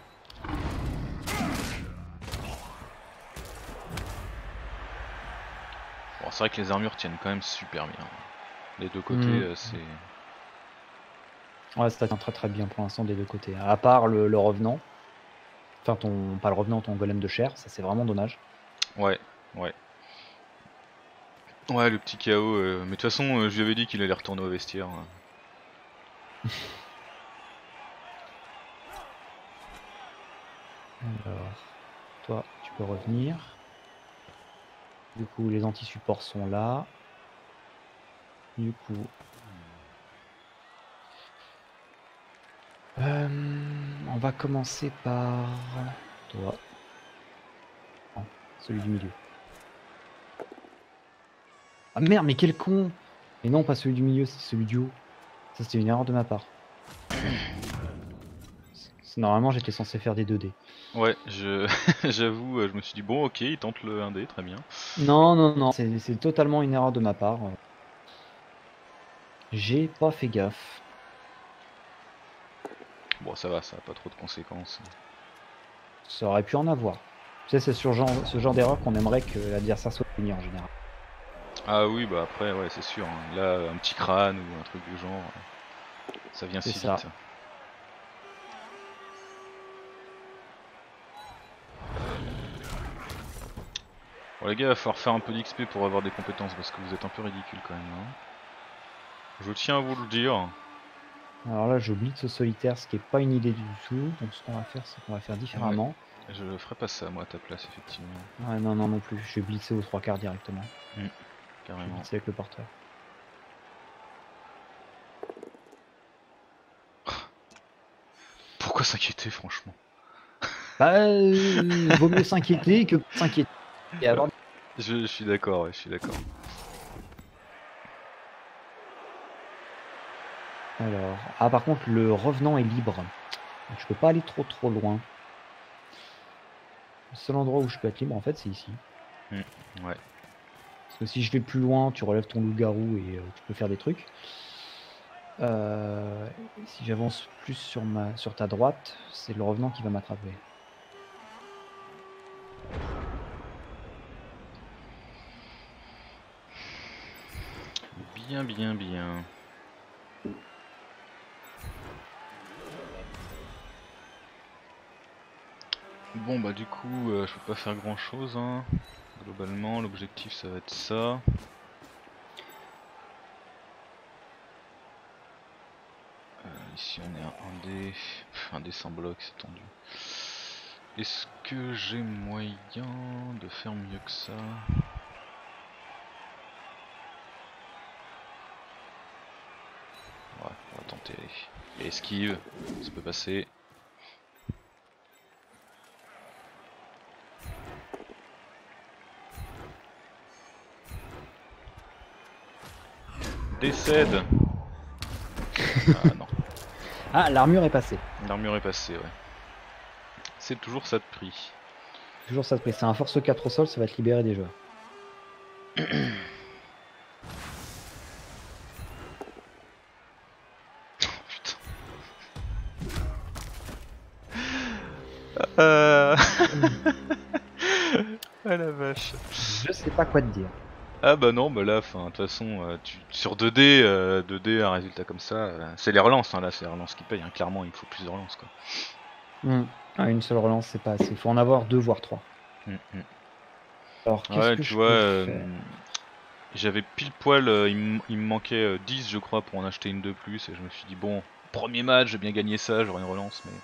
Bon, c'est vrai que les armures tiennent quand même super bien. Les deux côtés, c'est... Ouais, ça tient très très bien pour l'instant des deux côtés. À part le revenant. Enfin, pas le revenant, ton golem de chair, ça c'est vraiment dommage. Ouais, ouais. Ouais, le petit chaos. Mais de toute façon, je lui avais dit qu'il allait retourner au vestiaire. Alors, toi, tu peux revenir. Du coup, les anti-supports sont là. Du coup... on va commencer par... toi. Non, celui du milieu. Ah merde, mais quel con! Et non, pas celui du milieu, c'est celui du haut. Ça, c'était une erreur de ma part. Normalement, j'étais censé faire des 2D. Ouais, j'avoue, je me suis dit, bon, ok, il tente le 1D, très bien. Non, non, non, c'est totalement une erreur de ma part. J'ai pas fait gaffe. Bon, ça va, ça a pas trop de conséquences. Ça aurait pu en avoir. Tu sais, c'est ce genre d'erreur qu'on aimerait que l'adversaire soit puni en général. Ah oui, bah après, ouais, c'est sûr. Hein. Là, un petit crâne ou un truc du genre, ça vient C'est si ça. vite. Bon les gars, il va falloir faire un peu d'XP pour avoir des compétences parce que vous êtes un peu ridicule quand même. Hein. Je tiens à vous le dire. Alors là, je blitz au solitaire, ce qui est pas une idée du tout. Donc ce qu'on va faire, c'est qu'on va faire Ouais, différemment. je ferai pas ça moi à ta place, effectivement. Ouais, non, non, non plus. Je vais blitzer aux 3 quarts directement. Je vais Carrément. blitzer avec le porteur. Pourquoi s'inquiéter, franchement? Bah, vaut mieux s'inquiéter que pas s'inquiéter. Et avoir... Je suis d'accord, ouais, je suis d'accord. Alors, ah par contre, le revenant est libre. Donc, je peux pas aller trop loin. Le seul endroit où je peux être libre, en fait, c'est ici. Ouais. Parce que si je vais plus loin, tu relèves ton loup-garou et tu peux faire des trucs. Si j'avance plus sur ta droite, c'est le revenant qui va m'attraper. Bien, bien, bien. Bon bah du coup, je peux pas faire grand chose. Hein. Globalement, l'objectif ça va être ça. Ici on est à 1D, 1D sans bloc, c'est tendu. Est-ce que j'ai moyen de faire mieux que ça? Ouais, on va tenter. Et esquive, ça peut passer. Décède. Ah non. Ah, l'armure est passée. L'armure est passée, ouais. C'est toujours ça de prix. Toujours ça de prix. C'est un force 4 au sol, ça va te libérer des joueurs. Putain. Ah la vache. Je sais pas quoi te dire. Ah bah non, bah là, de toute façon, sur 2D, 2D, un résultat comme ça, c'est les relances, hein, là, c'est les relances qui payent, hein. Clairement, il faut plus de relances, quoi. Ah, une seule relance, c'est pas assez. Il faut en avoir 2 voire 3. Alors, qu'est-ce Ouais, que tu je vois, peux faire? j'avais pile poil, il me manquait 10, je crois, pour en acheter une de plus, et je me suis dit, bon, premier match, j'ai bien gagné ça, j'aurai une relance, mais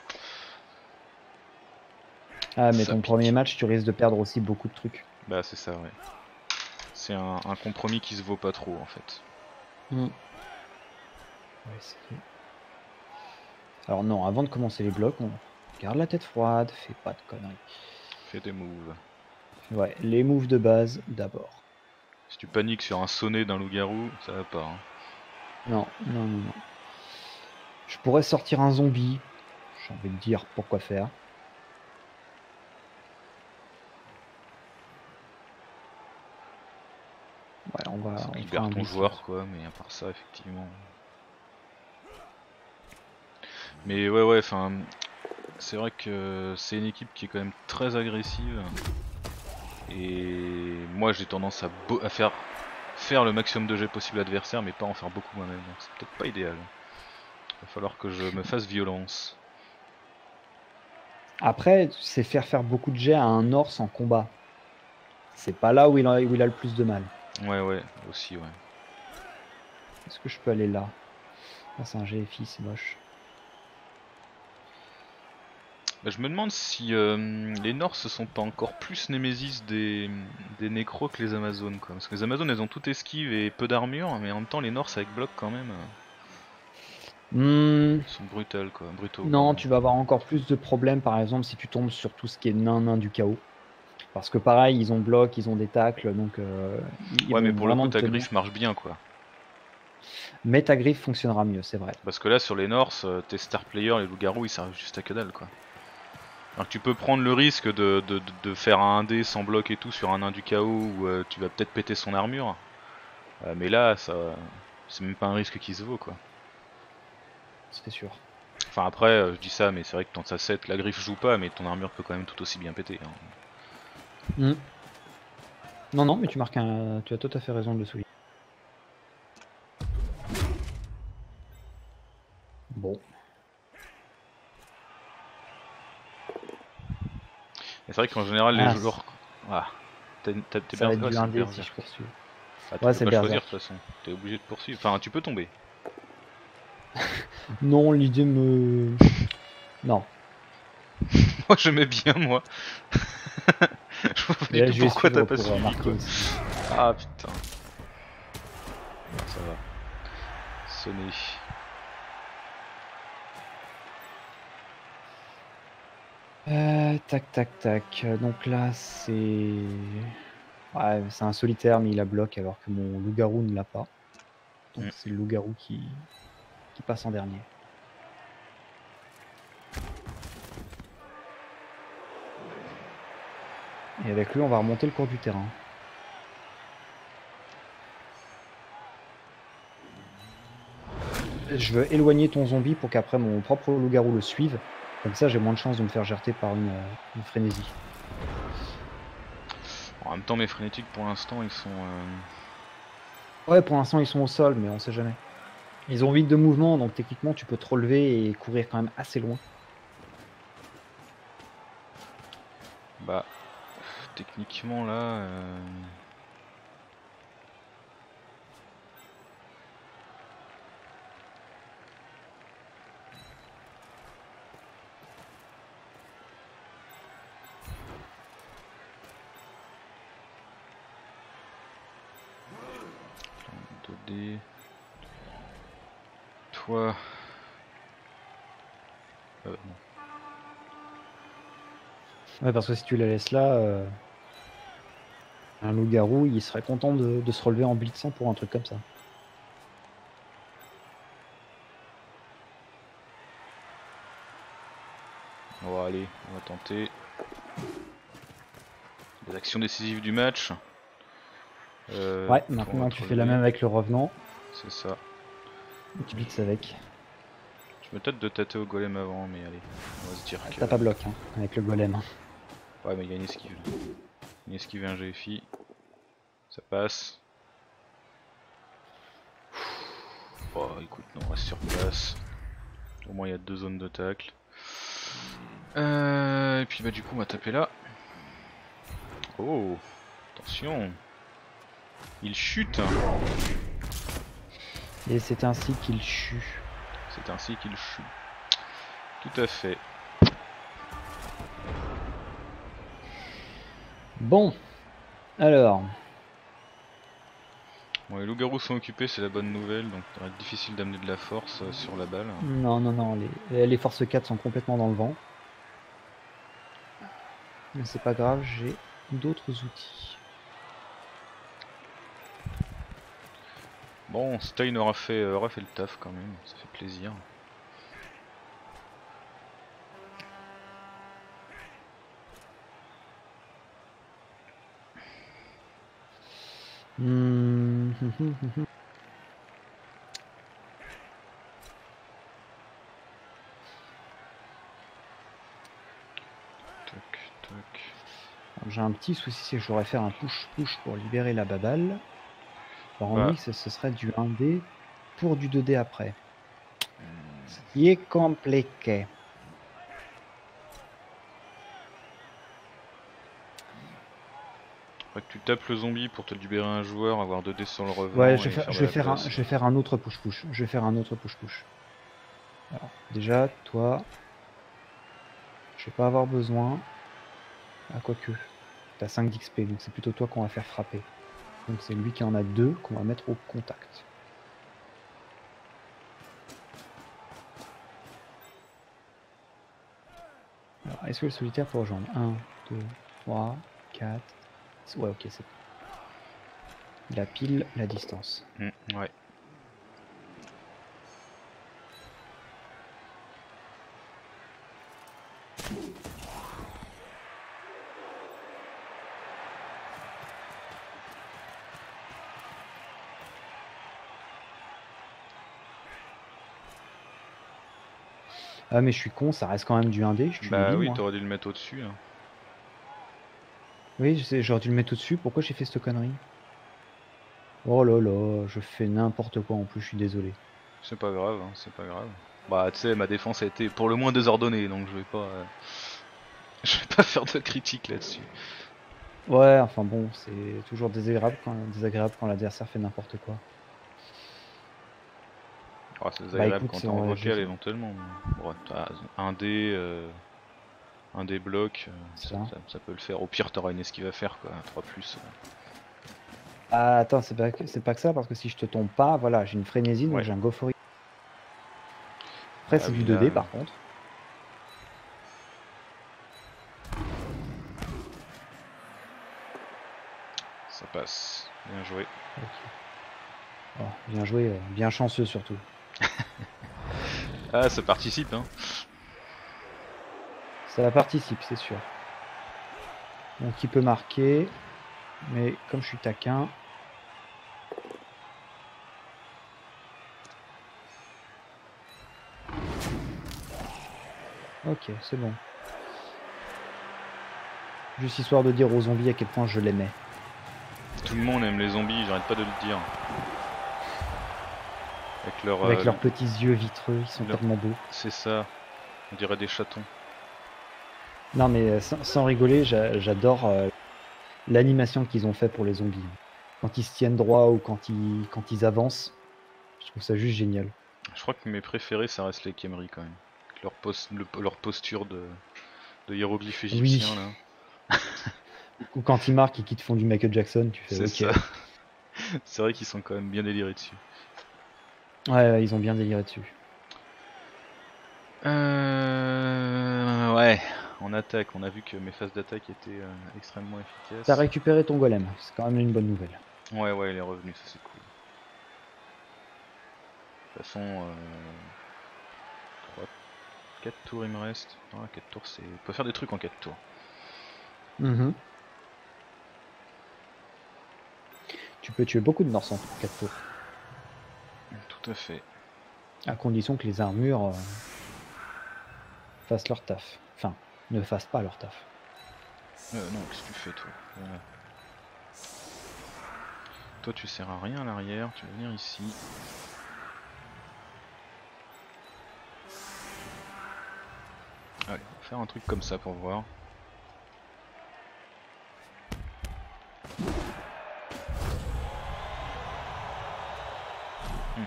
Ah, mais ça ton premier pique. match, tu risques de perdre aussi beaucoup de trucs. Bah, c'est ça, ouais. C'est un compromis qui se vaut pas trop, en fait. On va essayer. Alors non, avant de commencer les blocs, on garde la tête froide, fais pas de conneries. Fais des moves. Ouais, les moves de base d'abord. Si tu paniques sur un sonnet d'un loup-garou, ça va pas, hein. Non, non, non, non. Je pourrais sortir un zombie. J'ai envie de dire pourquoi faire. Ouais, Ça on fera libère un ton blitz joueur, là-dessus. quoi, mais à part ça, effectivement. Mais ouais, c'est vrai que c'est une équipe qui est quand même très agressive. Et moi, j'ai tendance à faire le maximum de jets possible à l'adversaire, mais pas en faire beaucoup moi-même. Donc c'est peut-être pas idéal. Va falloir que je me fasse violence. Après, c'est faire beaucoup de jets à un Norse en combat. C'est pas là où il a le plus de mal. Ouais, aussi, ouais. Est-ce que je peux aller là? Ah, c'est un GFI, c'est moche. Bah, je me demande si les Norse sont pas encore plus Némésis des Nécros que les Amazones, quoi. Parce que les Amazones, elles ont tout esquive et peu d'armure, mais en même temps, les Norse avec bloc quand même, sont brutales, quoi. Brutaux, Non, pardon. tu vas avoir encore plus de problèmes, par exemple, si tu tombes sur tout ce qui est nain du chaos. Parce que pareil, ils ont bloc, ils ont des tacles, donc ils Ouais, mais vont pour le coup, vraiment te ta tenir. griffe marche bien, quoi. Mais ta griffe fonctionnera mieux, c'est vrai. Parce que là, sur les Norse, tes star players, les loups-garous, ils servent juste à que dalle, quoi. Alors que tu peux prendre le risque de faire un 1D sans bloc et tout sur un nain du chaos où tu vas peut-être péter son armure. Mais là, c'est même pas un risque qui se vaut, quoi. C'est sûr. Enfin après, je dis ça, mais c'est vrai que dans ta set, la griffe joue pas, mais ton armure peut quand même tout aussi bien péter, hein. Non, non, mais tu marques un. Tu as tout à fait raison de le souligner. Bon. Et c'est vrai qu'en général, les Ah, joueurs. Ah, t'es ça va être ouais, du c'est le 1D si je berserk. poursuis. Ah, tu Ouais, peux c'est le pas choisir de berserk. toute façon. T'es obligé de poursuivre. Enfin, tu peux tomber. Non, l'idée me. Non. Moi, j'aimais bien, moi. Je Et comprenais là, plus je vais pourquoi t'as suivre pas pour suivi, marquer quoi. aussi. Ah, putain. Bon, ça va. Sonner. Tac, tac, tac. Donc là, c'est. Ouais, c'est un solitaire, mais il a bloc alors que mon loup-garou ne l'a pas. Hmm. Donc c'est le loup-garou qui passe en dernier. Et avec lui, on va remonter le cours du terrain. Je veux éloigner ton zombie pour qu'après mon propre loup-garou le suive. Comme ça, j'ai moins de chances de me faire gerter par une frénésie. En même temps, mes frénétiques, pour l'instant, ils sont... Ouais, pour l'instant, ils sont au sol, mais on sait jamais. Ils ont 8 de mouvement, donc techniquement, tu peux te relever et courir quand même assez loin. Bah... Techniquement, là... plan 2D... Toi... non. Ouais, parce que si tu la laisses là, un loup-garou, il serait content de se relever en blitzant pour un truc comme ça. Bon, allez, on va tenter. Les actions décisives du match. Ouais, Toi, on va maintenant te tu fais la relever. même avec le revenant, C'est ça. et tu blitzes avec. Je me tâte de tâter au golem avant, mais allez. On va se dire Ah, que... t'as pas bloc hein, avec le golem. Ouais, mais il y a une esquive. Là. Une esquive et un GFI. Ça passe. Oh, écoute, non, on reste sur place. Au moins, il y a 2 zones de tacle. Et puis, bah, du coup, on va taper là. Oh, attention. Il chute. Et c'est ainsi qu'il chute. C'est ainsi qu'il chute. Tout à fait. Bon, alors, Bon, les loups-garous sont occupés, c'est la bonne nouvelle, donc ça va être difficile d'amener de la force sur la balle. non, non, non, les forces 4 sont complètement dans le vent. Mais c'est pas grave, j'ai d'autres outils. Bon, Stein aura fait le taf quand même, ça fait plaisir. Hmm, Toc, toc. J'ai un petit souci, c'est que je devrais faire un push-push pour libérer la baballe. Alors Bah, oui, ce serait du 1D pour du 2D après. Ce qui est compliqué. faudrait que tu tapes le zombie pour te libérer un joueur, avoir 2 dés sur le Ouais, revenant je vais et faire, faire de je vais la faire un, place. je vais faire un autre push-push. Je vais faire un autre push-push. Alors, déjà, toi, je vais pas avoir besoin. Ah, quoique. T'as 5 d'XP, donc c'est plutôt toi qu'on va faire frapper. Donc c'est lui qui en a 2 qu'on va mettre au contact. Alors, est-ce que le solitaire peut rejoindre 1, 2, 3, 4. Ouais, ok, c'est bon. Il a pile la distance. Ouais. Ah, mais je suis con, ça reste quand même du 1D, je tue des Bah billes, oui, moi. t'aurais dû le mettre au-dessus. Hein. Oui, je sais, j'aurais dû le mettre au-dessus. Pourquoi j'ai fait cette connerie? Oh là là, je fais n'importe quoi en plus, je suis désolé. C'est pas grave, hein, c'est pas grave. Bah tu sais, ma défense a été pour le moins désordonnée, donc je vais pas faire de critique là-dessus. Ouais, enfin bon, c'est toujours désagréable quand l'adversaire fait n'importe quoi. Ah, c'est Bah désagréable quand écoute, t'es en vocal je éventuellement, mais bon, t'as un dé bloc, ça. ça peut le faire. Au pire, t'auras une esquive à faire quoi, 3 plus. Ah, attends, c'est pas que ça, parce que si je te tombe pas, voilà, j'ai une frénésie, donc Ouais. j'ai un go for it. Après, Ah c'est oui, du là, 2D par contre. ça passe. Bien joué. Ok. Oh, bien joué, bien chanceux surtout. Ah, ça participe, hein. Ça participe, c'est sûr. Donc il peut marquer, mais comme je suis taquin. Ok, c'est bon. Juste histoire de dire aux zombies à quel point je l'aimais. Tout le monde aime les zombies, j'arrête pas de le dire. Avec Avec leurs petits yeux vitreux, ils sont tellement beaux. c'est ça, on dirait des chatons. Non mais sans rigoler, j'adore l'animation qu'ils ont fait pour les zombies. Quand ils se tiennent droit ou quand ils avancent, je trouve ça juste génial. Je crois que mes préférés, ça reste les Khemri quand même. Avec leur posture de hiéroglyphe égyptien Oui, là. ou quand ils marquent et qu'ils te font du Michael Jackson, tu fais C'est ok. ça. C'est vrai qu'ils sont quand même bien délirés dessus. Ouais, ils ont bien déliré dessus. Ouais, en attaque, on a vu que mes phases d'attaque étaient extrêmement T'as efficaces. récupéré ton golem, c'est quand même une bonne nouvelle. Ouais, ouais, il est revenu, ça c'est cool. De toute façon, 3, 4 tours il me reste. Ah, 4 tours, c'est. On peut faire des trucs en 4 tours. Mhm. Tu peux tuer beaucoup de Norse en 4 tours, Tout à fait. à condition que les armures fassent leur taf. Enfin, ne fassent pas leur taf. Non, qu'est-ce que tu fais toi? Voilà. Toi tu sers à rien à l'arrière, tu vas venir ici. Allez, on va faire un truc comme ça pour voir. Hmm.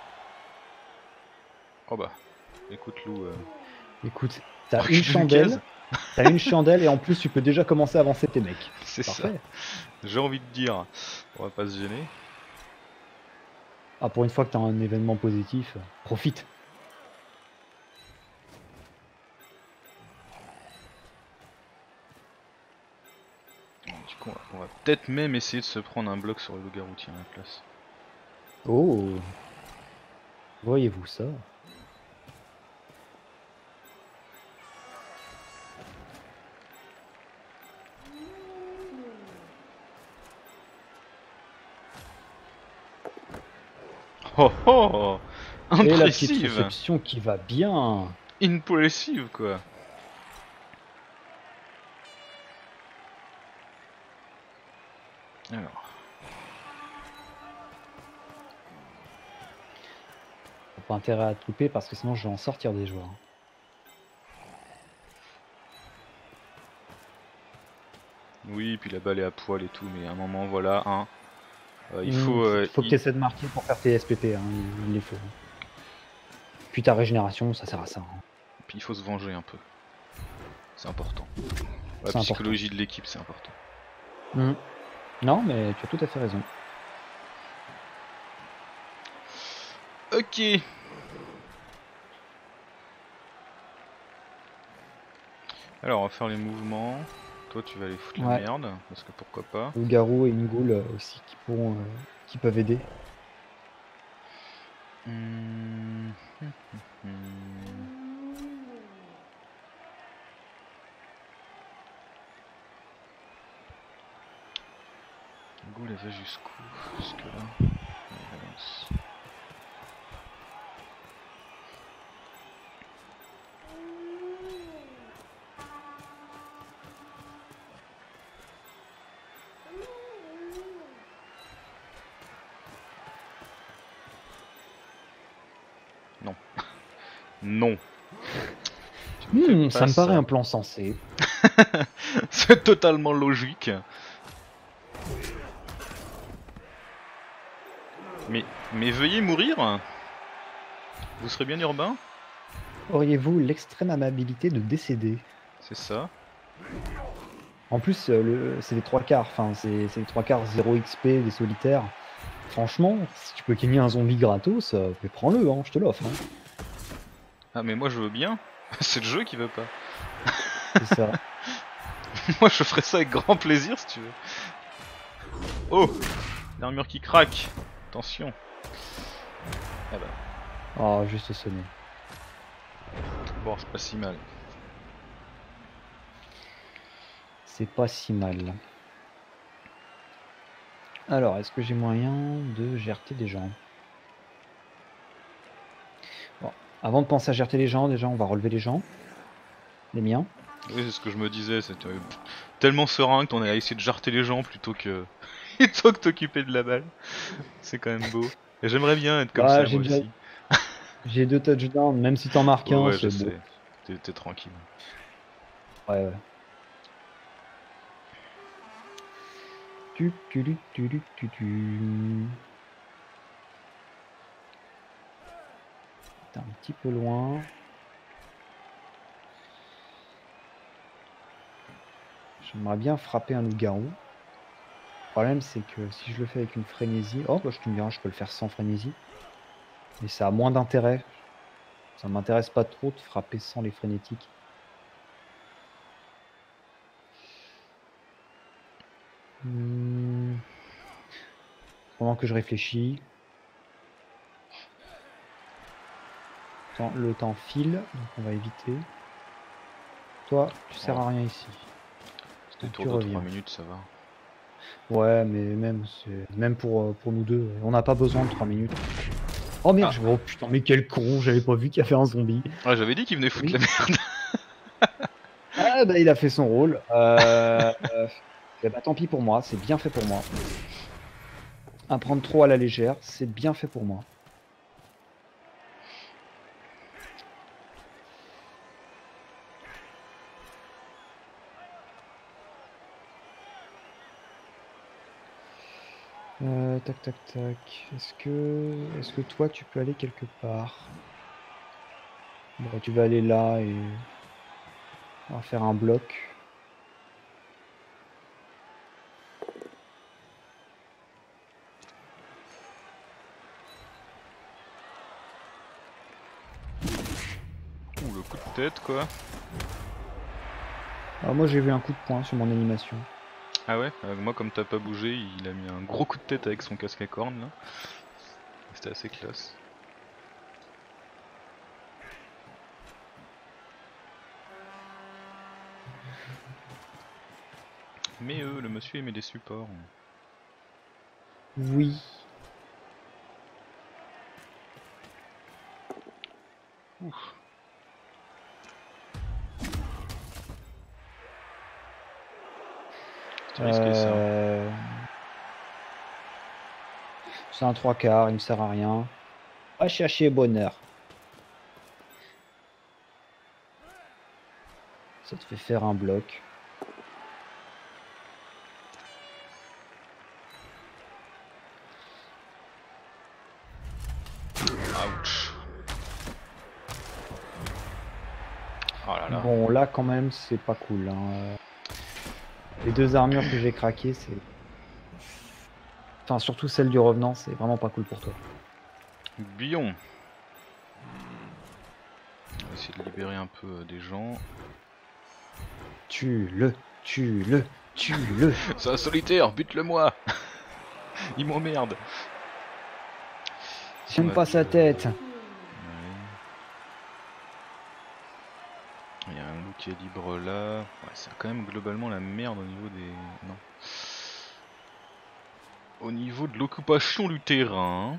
Oh bah, écoute Lou. Écoute, t'as Recule une d'une case. chandelle, t'as une chandelle et en plus tu peux déjà commencer à avancer tes mecs. C'est ça. Parfait. J'ai envie de dire. On va pas se gêner. Ah, pour une fois que t'as un événement positif, profite. Du coup, on va peut-être même essayer de se prendre un bloc sur le loup-garou, tiens, à la place. Oh, voyez-vous ça? Oh oh, Et la petite impressive. réception qui va bien. Impulsive quoi. Alors. T'as pas intérêt à te louper parce que sinon je vais en sortir des joueurs. Oui, puis la balle est à poil et tout, mais à un moment, voilà, hein. Il Hmm, faut. faut que tu essaies de marquer pour faire tes SPP, hein, il les faut. Puis ta régénération, ça sert à ça, hein. Puis il faut se venger un peu. C'est important. La C'est important. psychologie de l'équipe, c'est important. Hmm. Non, mais tu as tout à fait raison. Ok. Alors, on va faire les mouvements. Toi, tu vas aller foutre la Ouais. merde, parce que pourquoi pas. Loup-garou et une goule aussi qui peuvent aider. Hum, hum. Goul, elle va jusqu'où? Jusque là. Elle avance. Non. Non. Tu ne fais Ça pas me paraît ça. un plan sensé. C'est totalement logique. Mais veuillez mourir. Vous serez bien urbain. Auriez-vous l'extrême amabilité de décéder? C'est ça. En plus, c'est les 3/4, enfin, c'est les 3/4 0 XP des solitaires. Franchement, si tu peux gagner un zombie gratos, mais prends-le, hein, je te l'offre. Hein. Ah mais moi je veux bien. C'est le jeu qui veut pas. C'est ça. Moi je ferais ça avec grand plaisir si tu veux. Oh, l'armure qui craque. Attention. Ah bah. Oh, juste sonner. Bon, c'est pas si mal. C'est pas si mal. Alors, est-ce que j'ai moyen de GRT des gens? Bon, avant de penser à GRT les gens, déjà on va relever les gens. Les miens. Oui, c'est ce que je me disais, c'est tellement serein que t'en es à essayer de jarter les gens plutôt que plutôt que t'occuper de la balle. C'est quand même beau. Et j'aimerais bien être comme Bah, ça moi aussi. j'ai 2 touchdowns, même si t'en marques Ouais, un, ouais, je c'est beau. sais. T'es tranquille. Ouais, ouais. T'es un petit peu loin. J'aimerais bien frapper un loup-garou. Le problème, c'est que si je le fais avec une frénésie... Oh, bah, je te dirais, je peux le faire sans frénésie. Mais ça a moins d'intérêt. Ça m'intéresse pas trop de frapper sans les frénétiques. Pendant que je réfléchis... Le temps file, donc on va éviter. Toi, tu sers à rien ici. C'était Donc, tour tu de 3 reviens. minutes, ça va. Ouais, mais même pour nous deux, on n'a pas besoin de 3 minutes. Oh merde, oh putain, mais quel con, j'avais pas vu qu'il y avait un zombie. Ouais, j'avais dit qu'il venait foutre Oui. la merde. Ah bah il a fait son rôle. Eh bah, tant pis pour moi, c'est bien fait pour moi. À prendre trop à la légère, c'est bien fait pour moi. Tac tac tac. Est-ce que toi tu peux aller quelque part? Bon, tu vas aller là et on va faire un bloc. Ouh, le coup de tête quoi. Alors moi j'ai vu un coup de poing sur mon animation. Ah ouais, moi comme t'as pas bougé, il a mis un gros coup de tête avec son casque à cornes là. C'était assez classe. Mais le monsieur aimait des supports. Oui. Ouf. C'est risqué ça. C'est un 3/4, il me sert à rien. Va chercher bonheur. Ça te fait faire un bloc. Ouch. Oh là là. Bon, là, quand même, c'est pas cool. Hein. Les 2 armures que j'ai craquées, c'est... Enfin, surtout celle du revenant, c'est vraiment pas cool pour toi. Bion. On va essayer de libérer un peu des gens. Tue-le, tue-le, tue-le. C'est un solitaire, bute-le moi. Il m'emmerde. J'aime pas sa tête. Ouais. Il y a un loup qui est libre là. Ouais, c'est quand même globalement la merde au niveau des... Non. Au niveau de l'occupation du terrain.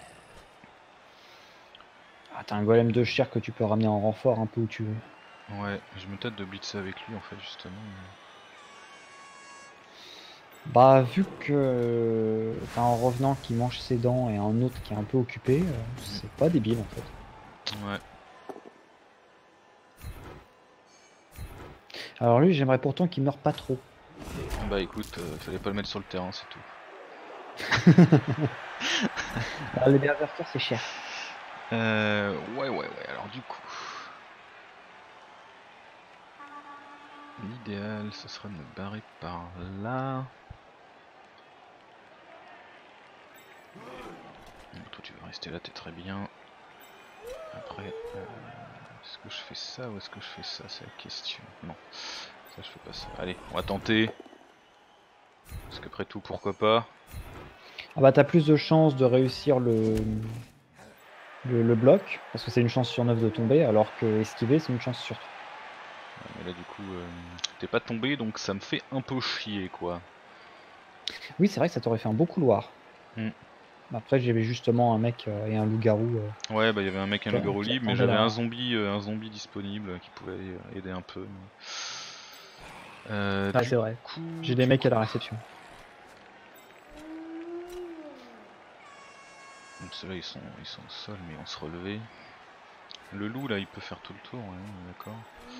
Ah, t'as un golem de chair que tu peux ramener en renfort un peu où tu veux. Ouais, je me tâte de blitzer avec lui en fait justement. Bah, vu que t'as un revenant qui mange ses dents et un autre qui est un peu occupé, c'est pas débile en fait. Ouais. Alors lui, j'aimerais pourtant qu'il meure pas trop. Bah écoute, fallait pas le mettre sur le terrain, c'est tout. Alors, les berserkers, c'est cher. Ouais, alors du coup... L'idéal, ce serait de me barrer par là. Bon, toi tu veux rester là, t'es très bien. Après, est-ce que je fais ça ou est-ce que je fais ça? C'est la question. Non, ça je fais pas ça. Allez, on va tenter. Parce qu'après tout, pourquoi pas. Ah bah t'as plus de chances de réussir le bloc, parce que c'est une chance sur 9 de tomber, alors que esquiver c'est une chance sur 3. Ouais, mais là du coup, t'es pas tombé, donc ça me fait un peu chier quoi. Oui, c'est vrai que ça t'aurait fait un beau couloir. Hmm. Après, j'avais justement un mec et un loup-garou Ouais, bah il y avait un mec, un loup-garou qui libre, mais attendaient j'avais là. un zombie disponible qui pouvait aider un peu. Ouais, Du c'est vrai. coup, J'ai des mecs à la réception. donc ceux-là ils sont au sol, mais on se relever. Le loup là, il peut faire tout le tour, ouais, d'accord.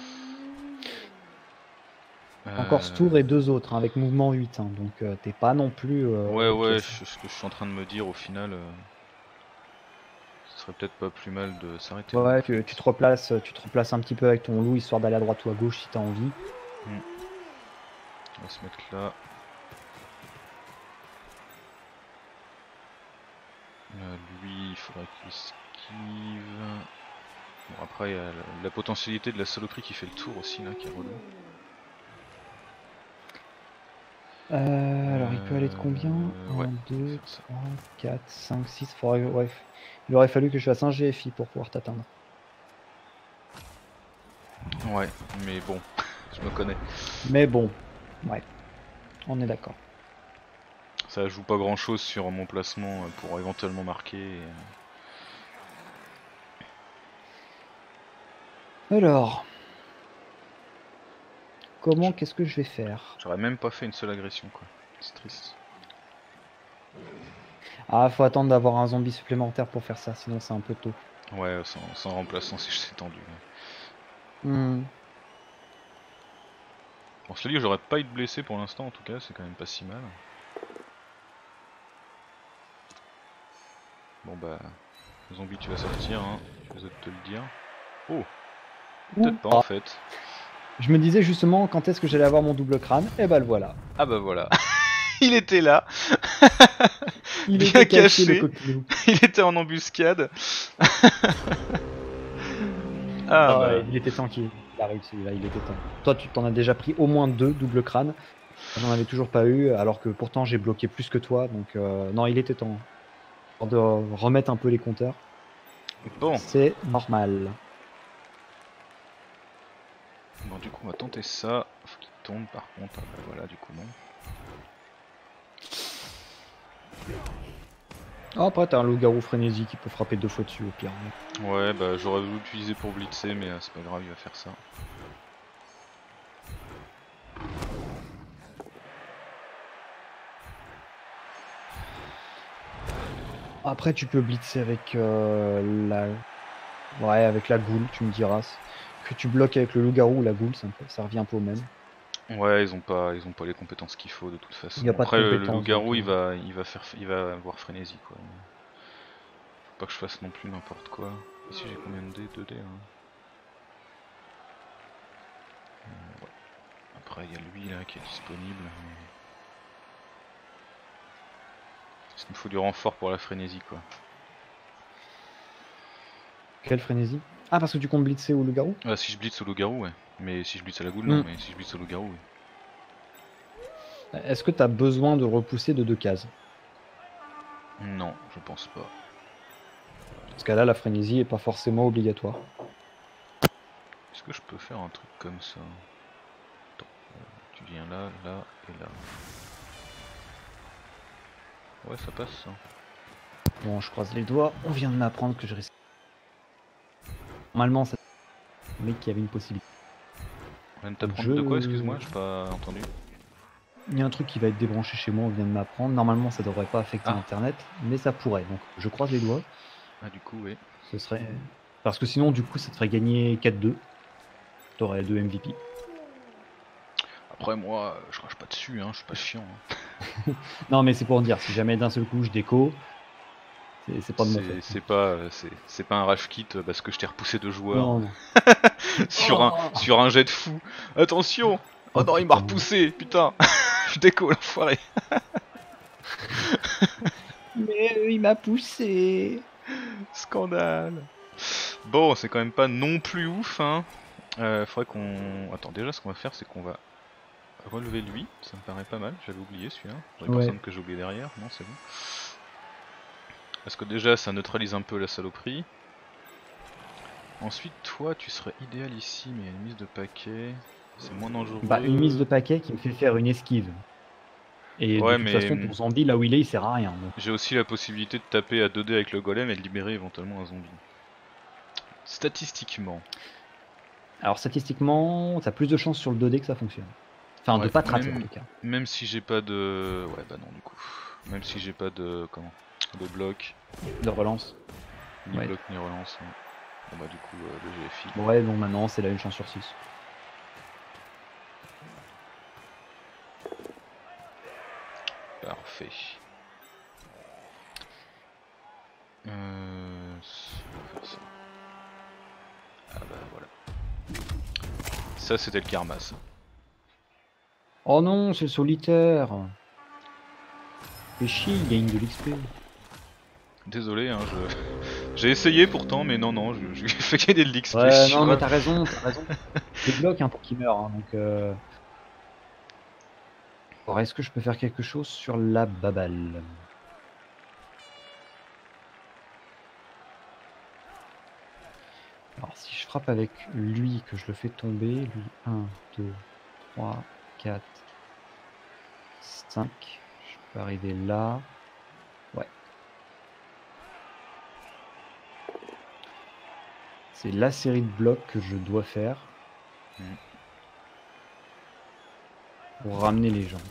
Encore ce tour et 2 autres, hein, avec mouvement 8, hein, donc t'es pas non plus Ouais, aux ouais, pièces. ce que je suis en train de me dire au final, ce serait peut-être pas plus mal de s'arrêter là en Ouais, fait. tu te replaces un petit peu avec ton loup, histoire d'aller à droite ou à gauche si t'as envie. On va se mettre là. Lui, il faudrait qu'il esquive. Bon, après, il y a la potentialité de la saloperie qui fait le tour aussi, là, qui est relou. Alors il peut aller de combien? Ouais, 1, on va 2, faire ça. 3, 4, 5, 6. Ouais. Il aurait fallu que je fasse un GFI pour pouvoir t'atteindre. Ouais, mais bon, je me connais. Mais bon, ouais, on est d'accord. Ça joue pas grand chose sur mon placement pour éventuellement marquer. Alors, qu'est-ce que je vais faire? J'aurais même pas fait une seule agression, quoi. C'est triste. Ah, faut attendre d'avoir un zombie supplémentaire pour faire ça, sinon c'est un peu tôt. Ouais, sans remplaçant si je t'ai tendu. Hmm. Bon, je te dis, j'aurais pas eu de blessé pour l'instant, en tout cas, c'est quand même pas si mal. Bon bah, zombie, tu vas sortir, hein. Je vais te le dire. Oh, peut-être pas en Ah. fait. Je me disais justement quand est-ce que j'allais avoir mon double crâne, et bah le voilà. Ah bah voilà, il était là, Il bien était caché le caché, coquinou. il était en embuscade. Ah Ah ouais, bah, il était temps qu'il arrive celui-là, il était temps. Toi, tu t'en as déjà pris au moins 2 double crâne. J'en avais toujours pas eu, alors que pourtant j'ai bloqué plus que toi, donc non, il était temps de remettre un peu les compteurs. bon. C'est normal. Bon, du coup, on va tenter ça. Faut qu'il tombe par contre. Ah bah voilà, du coup, non. Oh, après, t'as un loup-garou frénésie qui peut frapper 2 fois dessus au pire. Ouais, bah j'aurais voulu l'utiliser pour blitzer, mais c'est pas grave, il va faire ça. Après, tu peux blitzer avec la. Ouais, avec la goule, tu me diras. Que tu bloques avec le loup-garou ou la goule, ça revient un peu au même. Ouais, ils ont pas les compétences qu'il faut de toute façon. Il n'y a pas de Après, le compétences, donc. loup-garou, il va avoir frénésie quoi. Faut pas que je fasse non plus n'importe quoi. Ici, j'ai combien de dés? 2 dés, hein. Ouais. Après, il y a lui là qui est disponible. Il me faut du renfort pour la frénésie quoi. Quelle frénésie? Ah, parce que tu comptes blitzer au loup-garou? Ah, si je blitz au loup-garou, ouais. Mais si je blitz à la goule, non. Hmm. Mais si je blitz au loup-garou, oui. Est-ce que t'as besoin de repousser de 2 cases? Non, je pense pas. Parce que là, la frénésie est pas forcément obligatoire. Est-ce que je peux faire un truc comme ça? Attends, tu viens là, là et là. Ouais, ça passe ça. Bon, je croise les doigts. On vient de m'apprendre que je risque. Normalement, ça. Mais qu'il y avait une possibilité. On vient de t'apprendre de quoi, excuse-moi, j'ai pas entendu. Il y a un truc qui va être débranché chez moi, on vient de m'apprendre. Normalement, ça devrait pas affecter Ah. Internet, mais ça pourrait. Donc, je croise les doigts. Ah, du coup, oui. Ce serait Parce que sinon, du coup, ça te ferait gagner 4-2. T'aurais 2 MVP. Après moi, je crache pas dessus, hein, je suis pas chiant. Hein. Non, mais c'est pour dire, si jamais d'un seul coup je déco, c'est pas de mon fait. C'est pas un rage kit parce que je t'ai repoussé 2 joueurs Non, non. Oh, sur un jet de fou. Attention. Oh oh non, il m'a putain. repoussé, putain. Je déco l'enfoiré. Mais il m'a poussé. Scandale. Bon, c'est quand même pas non plus ouf, hein. Faudrait qu'on... Attends, déjà ce qu'on va faire, c'est qu'on va relever lui. Ça me paraît pas mal, j'avais oublié celui-là. Il Ouais. personne que j'ai oublié derrière, non c'est bon. Parce que déjà ça neutralise un peu la saloperie. Ensuite, toi tu serais idéal ici, mais il y a une mise de paquet. C'est moins dangereux. Bah, une mise de paquet qui me fait faire une esquive. Et Ouais, de toute mais façon, ton zombie, là où il sert à rien. Donc. j'ai aussi la possibilité de taper à 2D avec le golem et de libérer éventuellement un zombie. Statistiquement. Alors, statistiquement, t'as plus de chances sur le 2D que ça fonctionne. Enfin, de Ouais, pas te rater en tout cas. même si j'ai pas de... Ouais, bah non du coup. Même si j'ai pas de... Comment? De bloc. De relance. Ni Ouais. bloc ni relance. Ouais. Bon bah du coup, le GFI. Ouais, bon, maintenant, c'est là une chance sur 6. Parfait. On va faire ça. Ah bah voilà. Ça c'était le karma ça. Oh non, c'est le solitaire. Fais chier, il gagne de l'XP. Désolé, hein, j'ai essayé pourtant, mais non, non, je lui ai fait gagner de l'XP. Ouais, non, mais t'as raison, t'as raison. Je bloque hein, pour qu'il meure, hein, donc... Alors, est-ce que je peux faire quelque chose sur la baballe? Alors, si je frappe avec lui, que je le fais tomber, lui, 1, 2, 3, 4, 5, je peux arriver là. Ouais. C'est la série de blocs que je dois faire pour ramener les gens.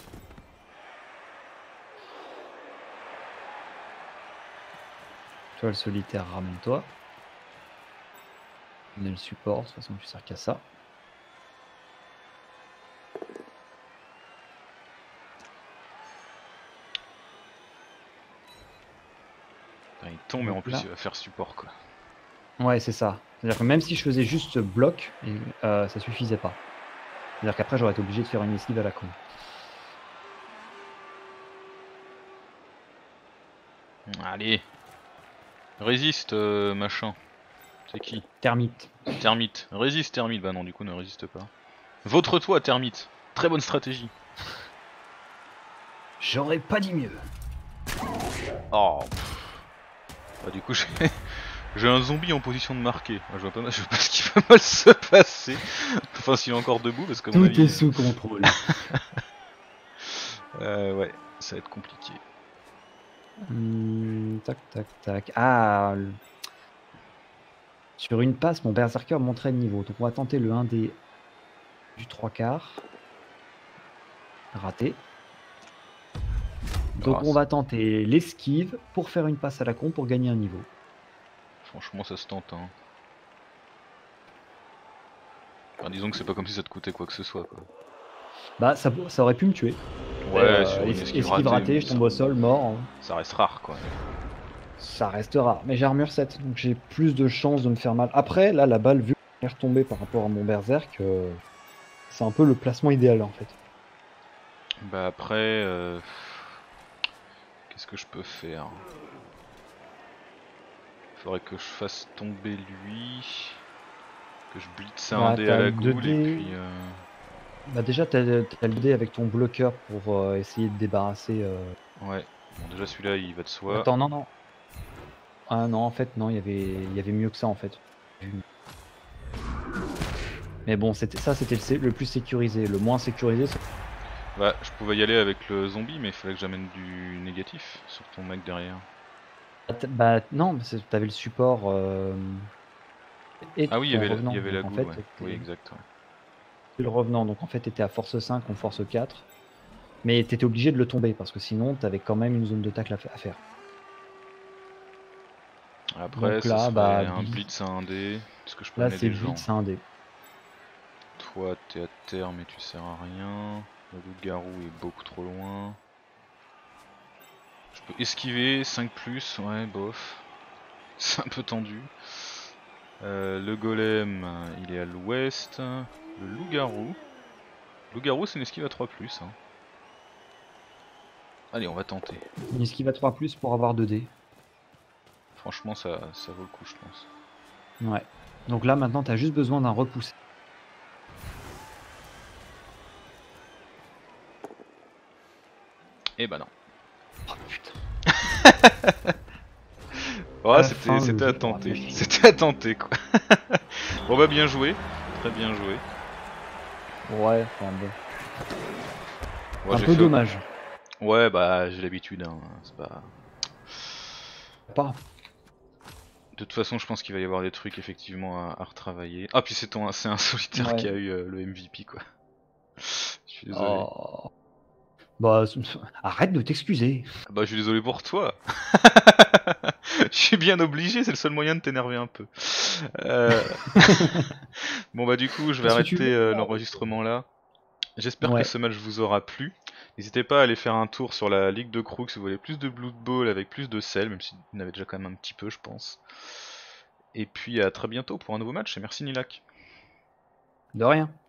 Toi, le solitaire, ramène-toi. On est le support, de toute façon, tu sers qu'à ça. Il tombe, mais en Donc plus là- il va faire support quoi. Ouais, c'est ça. C'est-à-dire que même si je faisais juste bloc, ça suffisait pas. C'est-à-dire qu'après, j'aurais été obligé de faire une esquive à la con. Allez. Résiste, machin. C'est qui? Termite. Termite. Résiste, termite. Bah non, du coup, ne résiste pas. Vautre-toi, termite. Très bonne stratégie. J'aurais pas dit mieux. Oh. Bah du coup, j'ai un zombie en position de marquer. Je vois pas ce qui va mal se passer. Enfin, s'il est encore debout, parce que Tout est sous contrôle. Ouais, ça va être compliqué. Tac, tac, tac. Ah, sur une passe, mon berserker montrait le niveau. Donc on va tenter le 1D du 3/4. Raté. Donc on va tenter l'esquive pour faire une passe à la con pour gagner un niveau. Franchement, ça se tente. Hein. Enfin, disons que c'est pas comme si ça te coûtait quoi que ce soit. Quoi. Bah ça aurait pu me tuer. Ouais, sur une esquive ratée, je tombe au sol, mort. Ça reste rare quoi. Ça reste rare. Mais j'ai armure 7, donc j'ai plus de chances de me faire mal. Après, là, la balle, vu qu'elle est retombée par rapport à mon berserk, c'est un peu le placement idéal en fait. Bah après, qu'est-ce que je peux faire? Faudrait que je fasse tomber lui, que je blitz un dé à la goule et puis... Bah déjà t'as le dé avec ton bloqueur pour essayer de débarrasser... Ouais, bon déjà celui-là il va de soi. Attends, non, non. Ah non, en fait, non, il y avait mieux que ça en fait. Mais bon, c'était le plus sécurisé. Le moins sécurisé, c'est... Bah, je pouvais y aller avec le zombie, mais il fallait que j'amène du négatif sur ton mec derrière. Bah non, t'avais le support. Ah oui, il y avait la en goule, fait, ouais. Oui, exact. Ouais. Le revenant, donc en fait, t'étais à force 5 ou force 4. Mais t'étais obligé de le tomber parce que sinon, t'avais quand même une zone de tacle à faire. Après, Donc ce là, serait bah, un blitz à 1D. Est-ce que je peux là amener c'est des gens? blitz 1D. Toi, t'es à terre, mais tu sers à rien. Le loup-garou est beaucoup trop loin. Je peux esquiver, 5+, ouais, bof. C'est un peu tendu. Le golem, il est à l'ouest. Le loup-garou. Loup-garou, c'est une esquive à 3+. Hein. Allez, on va tenter. Une esquive à 3+ pour avoir 2D. Franchement, ça vaut le coup, je pense. Ouais. Donc là, maintenant, tu as juste besoin d'un repoussé. Eh bah non. Oh putain. Ouais, Fin, le c'était à jeu aura tenter. fait chier. C'était à tenter, quoi. Bon bah, bien joué. Très bien joué. Ouais, enfin bon. Ouais, Un j'ai peu fait... dommage. Ouais, bah, j'ai l'habitude, hein. C'est pas... Pas. De toute façon, je pense qu'il va y avoir des trucs effectivement à retravailler. Ah, puis c'est un solitaire qui Ouais. a eu le MVP, quoi. Je suis désolé. Oh. Bah, arrête de t'excuser. Ah bah, je suis désolé pour toi. Je suis bien obligé, c'est le seul moyen de t'énerver un peu. Euh, Bon bah du coup, je vais Parce que tu arrêter veux. l'enregistrement là. J'espère que Ouais. ce match vous aura plu. N'hésitez pas à aller faire un tour sur la Ligue de Crook si vous voulez plus de Blood Bowl avec plus de sel, même s'il y en avait déjà quand même un petit peu, je pense. Et puis à très bientôt pour un nouveau match, et merci Nilak. De rien.